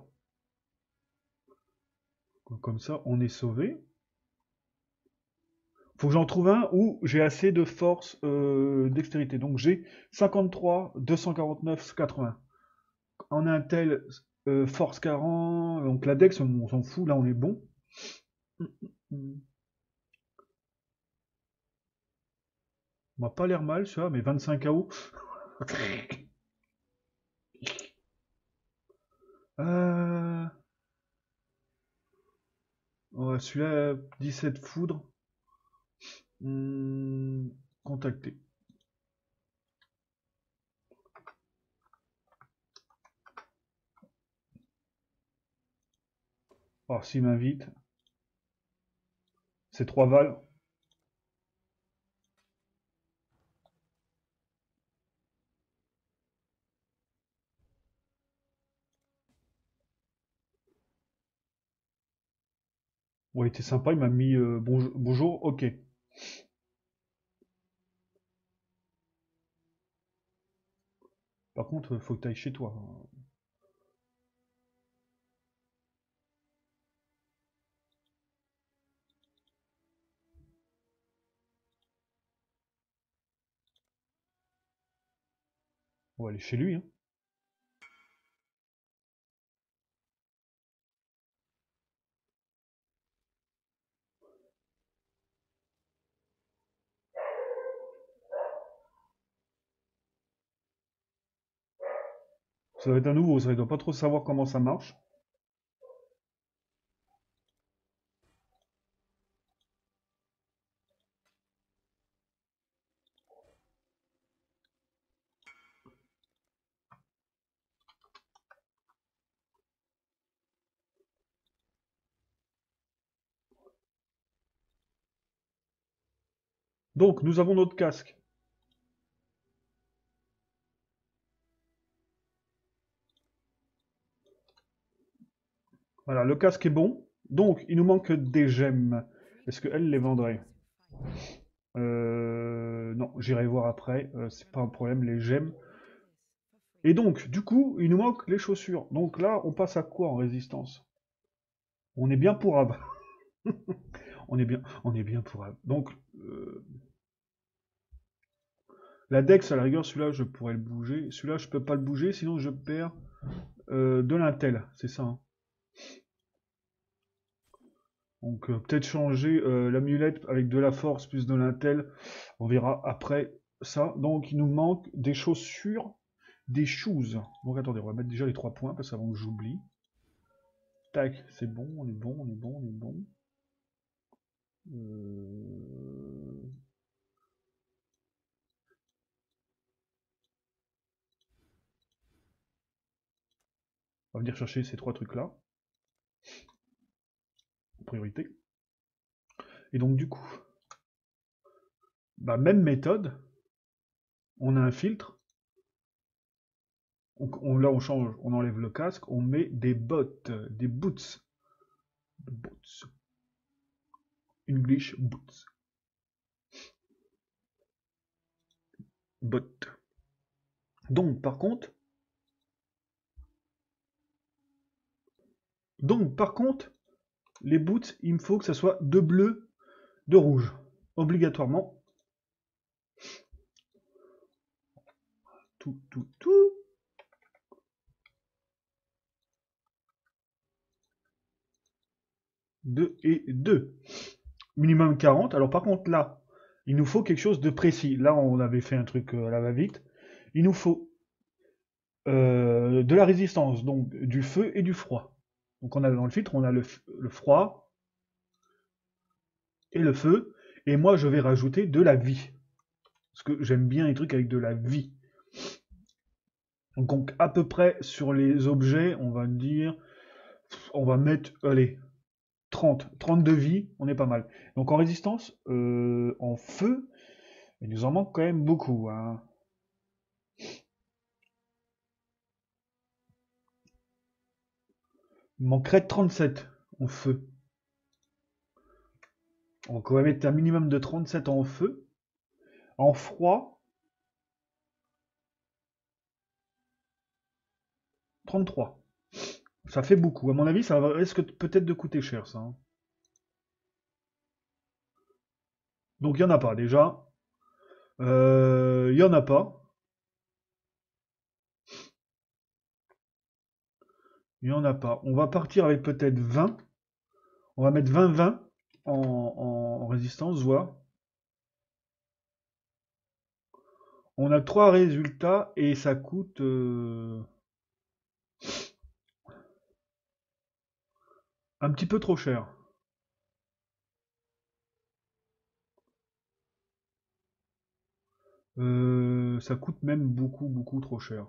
Comme ça, on est sauvé. Faut que j'en trouve un où j'ai assez de force dextérité. Donc j'ai 53, 249, 80. En un tel force 40, donc la dex, on s'en fout, là on est bon. On m'a pas l'air mal, ça, mais 25 KO. Ouais, celui-là, 17 foudres. Contacter. Alors, s'il m'invite, c'est 3 balles. Bon, il était sympa, il m'a mis bonjour, bonjour, ok. Par contre, faut que tu ailles chez toi. On va aller chez lui, hein. Ça va être un nouveau, ça ne doit pas trop savoir comment ça marche. Donc, nous avons notre casque. Voilà, le casque est bon. Donc, il nous manque des gemmes. Est-ce qu'elle les vendrait? Non, j'irai voir après. C'est pas un problème, les gemmes. Et donc, du coup, il nous manque les chaussures. Donc là, on passe à quoi en résistance? On est bien pour Ab. On est bien pour Ab. Donc, la Dex, à la rigueur, celui-là, je pourrais le bouger. Celui-là, je peux pas le bouger, sinon je perds de l'intel. C'est ça, hein. Donc, peut-être changer l'amulette avec de la force plus de l'intel. On verra après ça. Donc, il nous manque des chaussures, des shoes. Donc, attendez, on va mettre déjà les 3 points, parce qu'avant que j'oublie. Tac, c'est bon, on est bon, on est bon, on est bon. Euh, On va venir chercher ces 3 trucs-là, en priorité. Et donc, du coup, bah, même méthode, on a un filtre. Là, on change, on enlève le casque, on met des bottes, des boots. Boots. English boots. Bottes. Donc, par contre, les boots, il me faut que ça soit de bleu, de rouge. Obligatoirement. Tout. 2 et 2. Minimum 40. Alors par contre là, il nous faut quelque chose de précis. Là, on avait fait un truc à la va-vite. Il nous faut de la résistance, donc du feu et du froid. Donc on a dans le filtre, on a le froid et le feu. Et moi, je vais rajouter de la vie. Parce que j'aime bien les trucs avec de la vie. Donc à peu près sur les objets, on va dire, on va mettre, allez, 30 de vie, on est pas mal. Donc en résistance, en feu, il nous en manque quand même beaucoup, hein. Il manquerait 37 en feu. Donc on va mettre un minimum de 37 en feu. En froid, 33. Ça fait beaucoup. À mon avis, ça risque peut-être de coûter cher, ça, hein. Donc il n'y en a pas déjà. Il n'y en a pas. Il n'y en a pas. On va partir avec peut-être 20. On va mettre 20-20 en résistance, voilà. On a 3 résultats et ça coûte un petit peu trop cher. Ça coûte même beaucoup trop cher.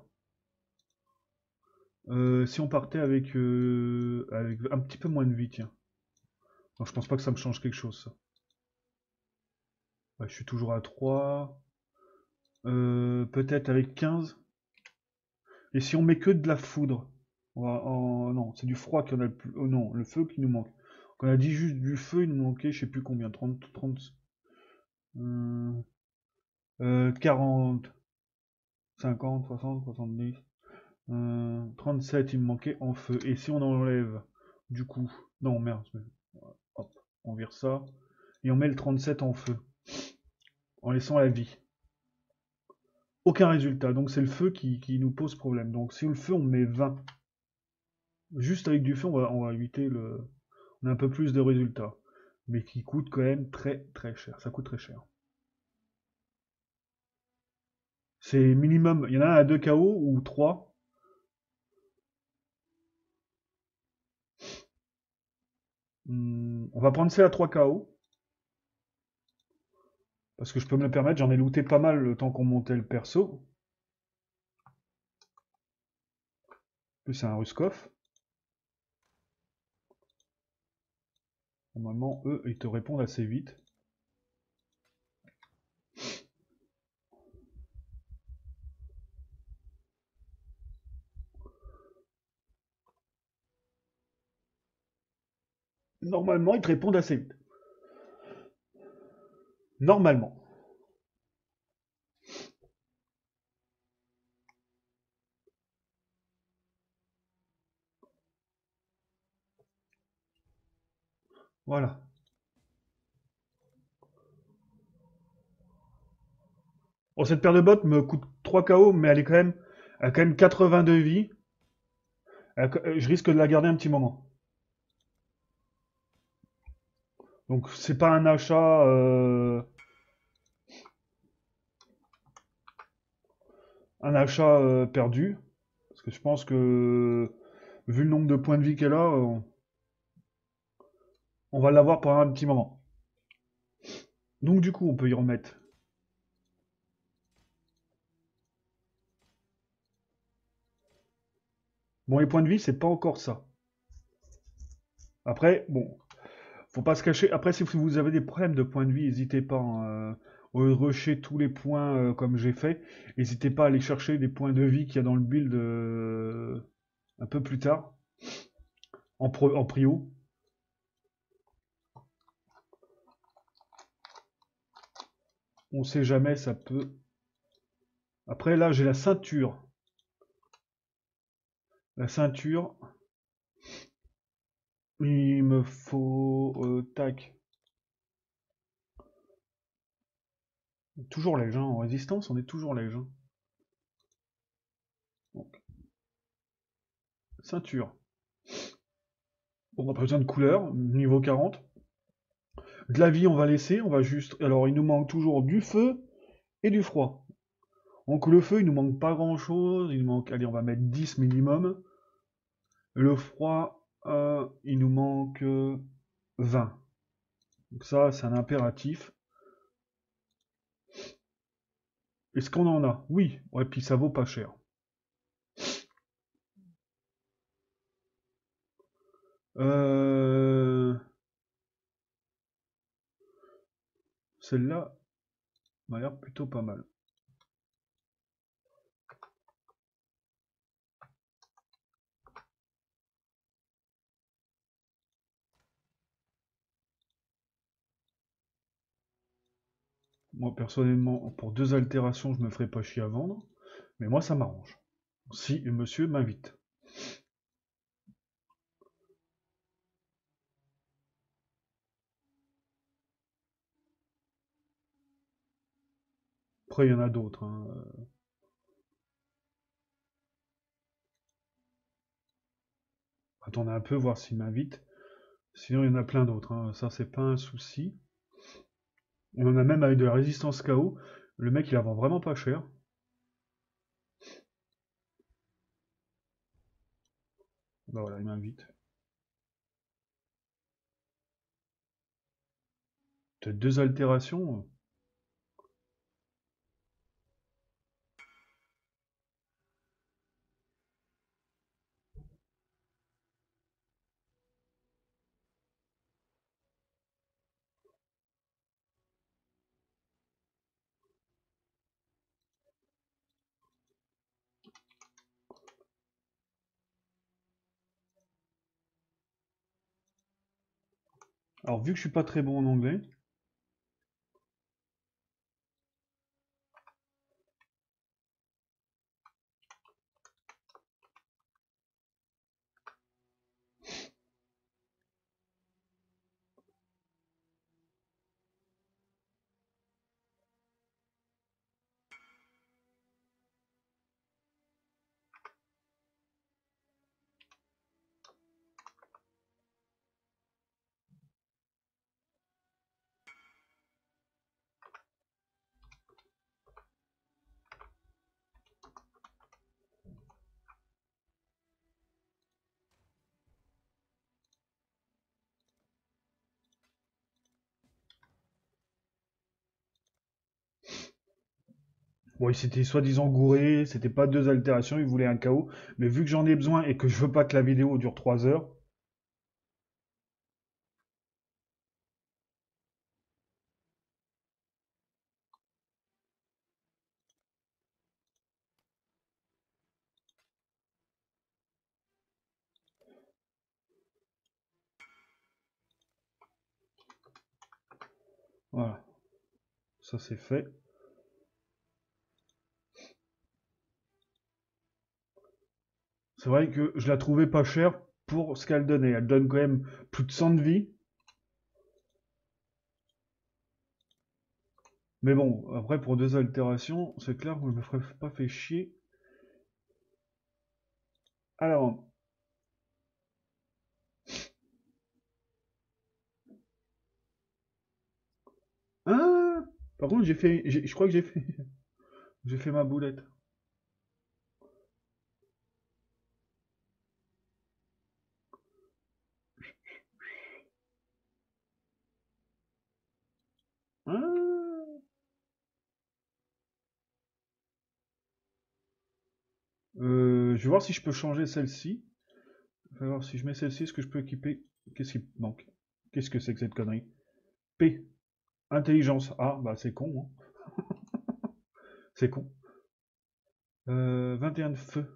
Si on partait avec un petit peu moins de vie, tiens. Non, je pense pas que ça me change quelque chose, ça. Ouais, je suis toujours à 3. Peut-être avec 15. Et si on met que de la foudre? Non, c'est du froid qui en a le plus. Oh non, le feu qui nous manque. Quand on a dit juste du feu, il nous manquait, je sais plus combien, 30, 40, 50, 60, 70. 37, il me manquait en feu. Et si on enlève, du coup. Non, merde. Hop, on vire ça. Et on met le 37 en feu. En laissant la vie. Aucun résultat. Donc c'est le feu qui nous pose problème. Donc si le feu, on met 20. Juste avec du feu, on va éviter le. On a un peu plus de résultats. Mais qui coûte quand même très cher. Ça coûte très cher. C'est minimum. Il y en a un à 2 KO ou 3. On va prendre C à 3 KO. Parce que je peux me le permettre, j'en ai looté pas mal le temps qu'on montait le perso. En plus, c'est un Ruskov. Normalement, eux, ils te répondent assez vite. Normalement, ils te répondent assez vite. Normalement. Voilà. Bon, cette paire de bottes me coûte 3 KO, mais elle a quand même 82 vies. Je risque de la garder un petit moment. Donc, c'est pas un achat perdu. Parce que je pense que, vu le nombre de points de vie qu'elle a, on va l'avoir pendant un petit moment. Donc, du coup, on peut y remettre. Bon, les points de vie, c'est pas encore ça. Après, bon, faut pas se cacher. Après, si vous avez des problèmes de points de vie, n'hésitez pas, hein, au lieu de rusher tous les points comme j'ai fait, n'hésitez pas à aller chercher des points de vie qu'il y a dans le build un peu plus tard, en prio. On sait jamais, ça peut. Après, là, j'ai la ceinture. La ceinture, il me faut. Tac. Toujours léger, hein. En résistance, on est toujours léger, hein. Donc, ceinture. Bon, on n'a pas besoin de couleur, niveau 40. De la vie, on va laisser, on va juste. Alors, il nous manque toujours du feu et du froid. Donc, le feu, il nous manque pas grand chose. Il nous manque. Allez, on va mettre 10 minimum. Le froid, il nous manque 20. Donc, ça, c'est un impératif. Est-ce qu'on en a? Oui. Ouais, puis ça vaut pas cher. Celle-là m'a l'air plutôt pas mal. Moi, personnellement, pour 2 altérations, je me ferai pas chier à vendre. Mais moi, ça m'arrange. Si monsieur m'invite. Après, il y en a d'autres, hein. Attendez un peu, voir s'il m'invite. Sinon, il y en a plein d'autres, hein. Ça, c'est pas un souci. On en a même avec de la résistance KO. Le mec, il la vend vraiment pas cher. Bah voilà, il m'invite. Peut-être 2 altérations. Alors, vu que je suis pas très bon en anglais, Bon, il s'était soi-disant gouré, c'était pas deux altérations, il voulait un KO. Mais vu que j'en ai besoin et que je veux pas que la vidéo dure 3 heures, voilà, ça c'est fait. C'est vrai que je la trouvais pas chère pour ce qu'elle donnait. Elle donne quand même plus de 100 de vie. Mais bon, après pour deux altérations, c'est clair que je me ferais pas fait chier. Alors, ah, par contre je crois que j'ai fait ma boulette. Ah, je vais voir si je peux changer celle-ci. Je vais voir si je mets celle-ci, est-ce que je peux équiper. Qu'est-ce qui manque? Qu'est-ce que c'est que cette connerie? P. Intelligence. Ah, bah c'est con, hein. C'est con. 21 de feu.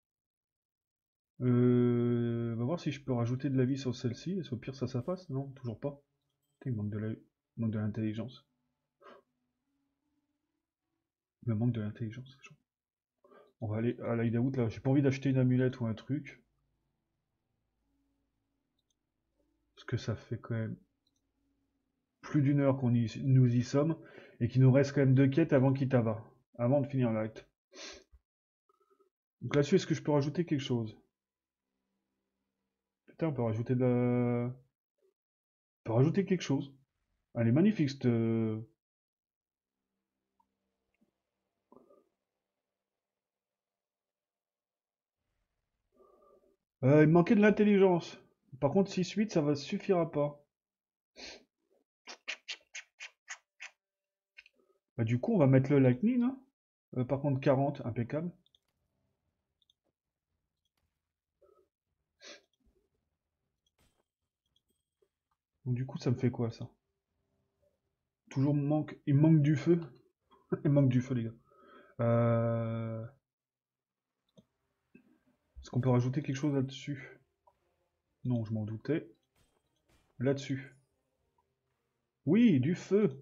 On va voir si je peux rajouter de la vie sur celle-ci. Est-ce au pire ça passe? Non, toujours pas. Putain, il manque de l'intelligence. Il me manque de l'intelligence. C'est chiant. On va aller à l'Hideout là. J'ai pas envie d'acheter une amulette ou un truc. Parce que ça fait quand même plus d'une heure nous y sommes. Et qu'il nous reste quand même deux quêtes avant Kitava. Avant de finir l'acte. Donc là-dessus, est-ce que je peux rajouter quelque chose? Putain, on peut rajouter de la... On peut rajouter quelque chose. Elle est magnifique cette... il me manquait de l'intelligence. Par contre, 6-8, ça va suffira pas. Bah, du coup, on va mettre le Lightning, hein. Par contre, 40, impeccable. Donc, du coup, ça me fait quoi, ça? Toujours manque... Il me manque du feu. Il me manque du feu, les gars. Est-ce qu'on peut rajouter quelque chose là-dessus? Non, je m'en doutais. Là-dessus. Oui, du feu.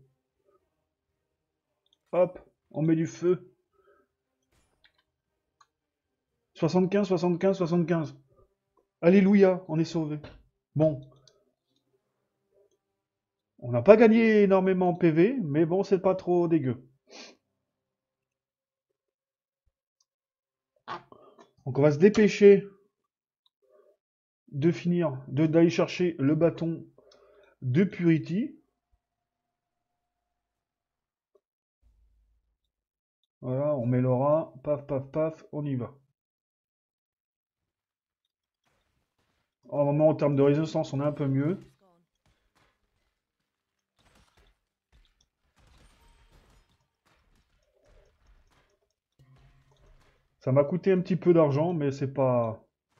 Hop, on met du feu. 75, 75, 75. Alléluia, on est sauvé. Bon, on n'a pas gagné énormément en PV, mais bon, c'est pas trop dégueu. Donc on va se dépêcher de finir, d'aller chercher le bâton de Purity. Voilà, on met l'aura, paf, paf, paf, on y va. En moment, en termes de résistance, on est un peu mieux. Gone. Ça m'a coûté un petit peu d'argent, mais c'est pas...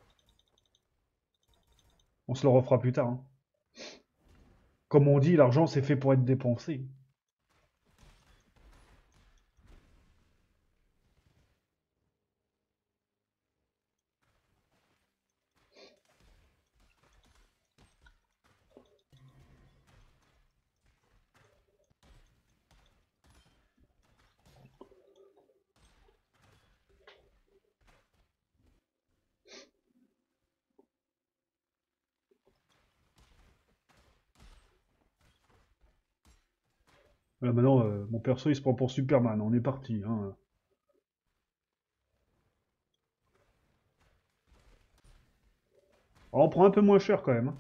On se le refera plus tard, hein. Comme on dit, l'argent c'est fait pour être dépensé. Là, maintenant, mon perso il se prend pour Superman, on est parti, hein. Alors, on prend un peu moins cher quand même, hein.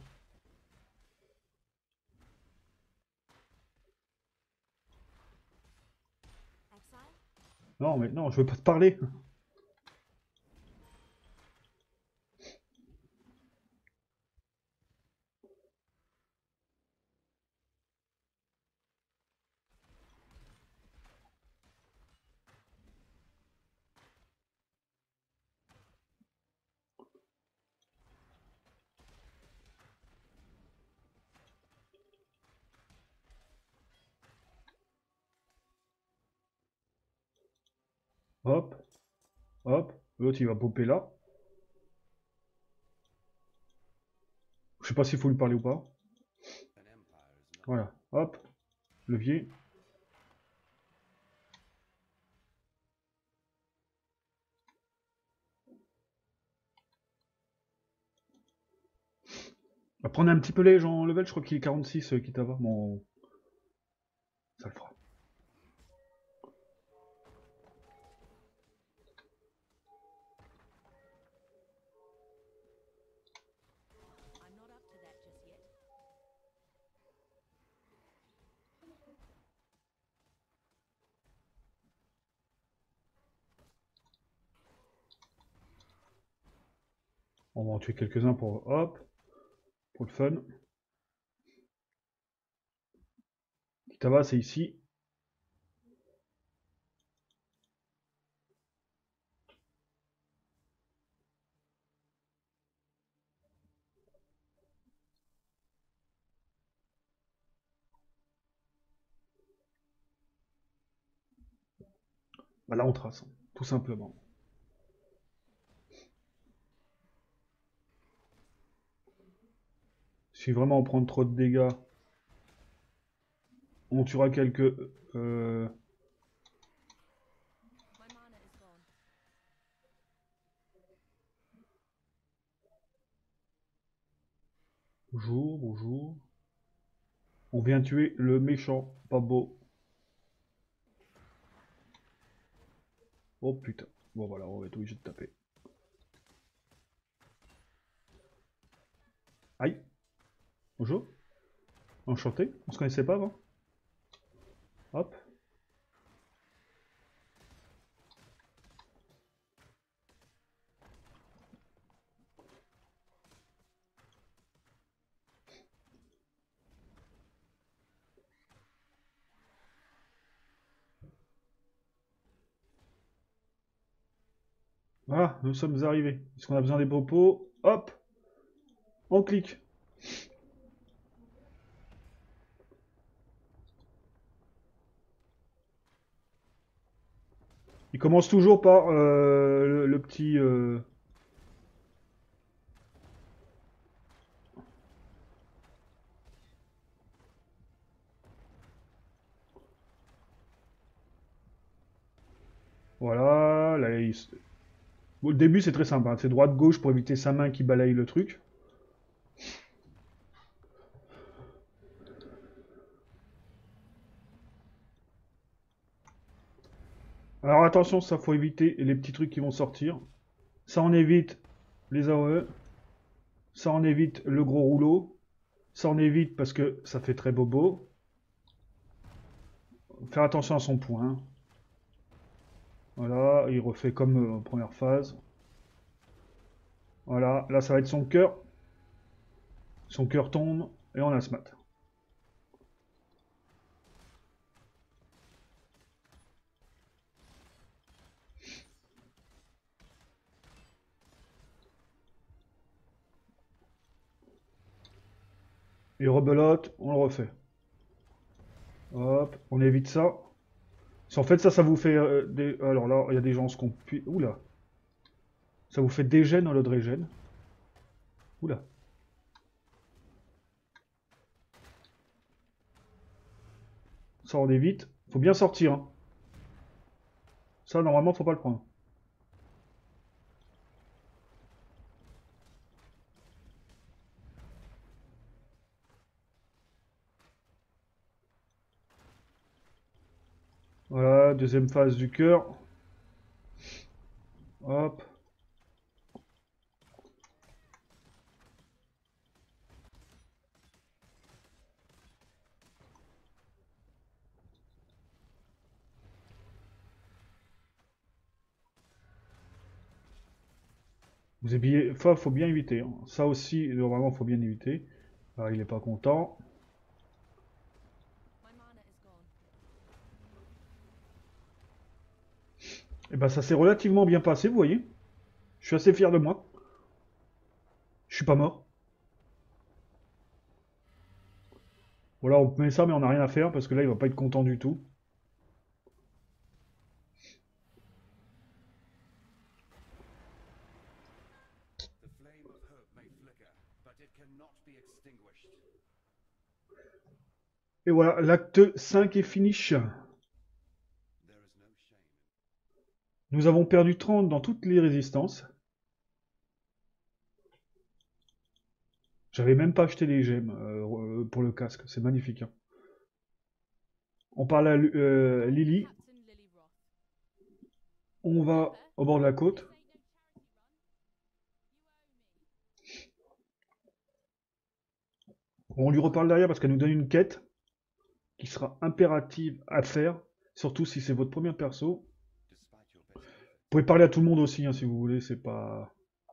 Exile? Non, mais non, je veux pas te parler. Hop, hop. L'autre, il va popper là. Je sais pas s'il faut lui parler ou pas. Voilà, hop. Levier. On va prendre un petit peu les gens en level, je crois qu'il est 46 Kitava. Bon, ça le fera. I'm not up to that just yet. On va en tuer quelques-uns pour, hop, pour le fun. Kitava, c'est ici. Bah là, on trace, hein, tout simplement. Si vraiment on prend trop de dégâts, on tuera quelques... My mana is gone. Bonjour, bonjour. On vient tuer le méchant, pas beau. Oh putain. Bon voilà, on va être obligé de taper. Aïe. Bonjour. Enchanté. On se connaissait pas avant. Hop. Voilà, nous sommes arrivés. Est-ce qu'on a besoin des propos? Hop. On clique. Il commence toujours par le petit... Voilà, là, bon, le début c'est très simple, hein. C'est droite-gauche pour éviter sa main qui balaye le truc. Alors attention, ça faut éviter les petits trucs qui vont sortir. Ça on évite les AOE. Ça on évite le gros rouleau. Ça on évite parce que ça fait très bobo. Faire attention à son point. Voilà, il refait comme en première phase. Voilà, là ça va être son cœur. Son cœur tombe et on a ce mat. Et rebelote, on le refait. Hop, on évite ça. En fait, ça vous fait des... Alors là, il y a des gens qui ont... Oula. Ça vous fait dégène au lieu de régène. Oula. Ça, on évite. Faut bien sortir, hein. Ça, normalement, faut pas le prendre. Voilà, deuxième phase du cœur. Hop. Vous habillez... Enfin, faut bien éviter, hein. Ça aussi, normalement, faut bien éviter. Alors, il est pas content. My mana is gone. Et ben, ça s'est relativement bien passé, vous voyez. Je suis assez fier de moi. Je suis pas mort. Voilà, on met ça, mais on n'a rien à faire parce que là, il va pas être content du tout. Et voilà, l'acte 5 est finish. Nous avons perdu 30 dans toutes les résistances. J'avais même pas acheté les gemmes pour le casque, c'est magnifique, hein. On parle à Lily, Captain Lily Roth. on va au bord de la côte. On lui reparle derrière parce qu'elle nous donne une quête qui sera impérative à faire, surtout si c'est votre premier perso. Vous pouvez parler à tout le monde aussi, hein, si vous voulez, c'est pas...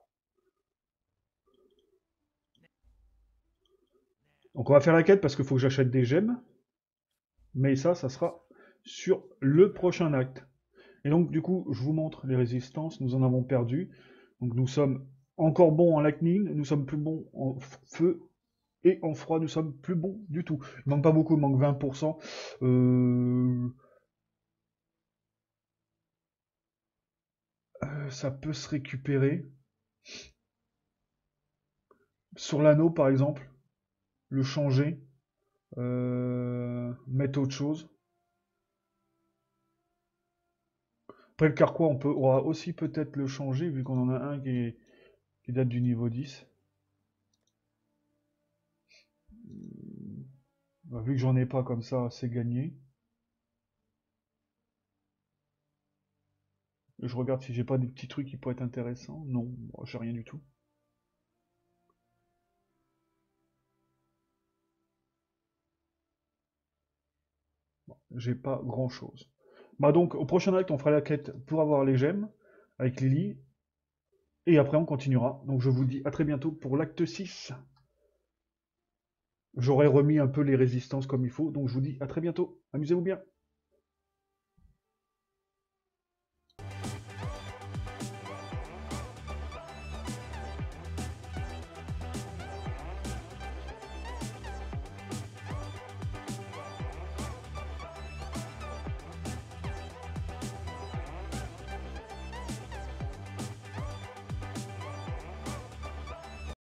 Donc on va faire la quête parce qu'il faut que j'achète des gemmes. Mais ça sera sur le prochain acte. Et donc du coup, je vous montre les résistances, nous en avons perdu. Donc nous sommes encore bons en lightning, nous sommes plus bons en feu, et en froid, nous sommes plus bons du tout. Il manque pas beaucoup, il manque 20%. Ça peut se récupérer. Sur l'anneau, par exemple, le changer, mettre autre chose. Après, le carquois, on aura aussi peut-être le changer, vu qu'on en a un qui date du niveau 10. Bah, vu que j'en ai pas comme ça, c'est gagné. Je regarde si j'ai pas des petits trucs qui pourraient être intéressants. Non, bon, j'ai rien du tout. Bon, j'ai pas grand chose. Bah donc, au prochain acte, on fera la quête pour avoir les gemmes avec Lily. Et après, on continuera. Donc, je vous dis à très bientôt pour l'acte 6. J'aurai remis un peu les résistances comme il faut. Donc, je vous dis à très bientôt. Amusez-vous bien.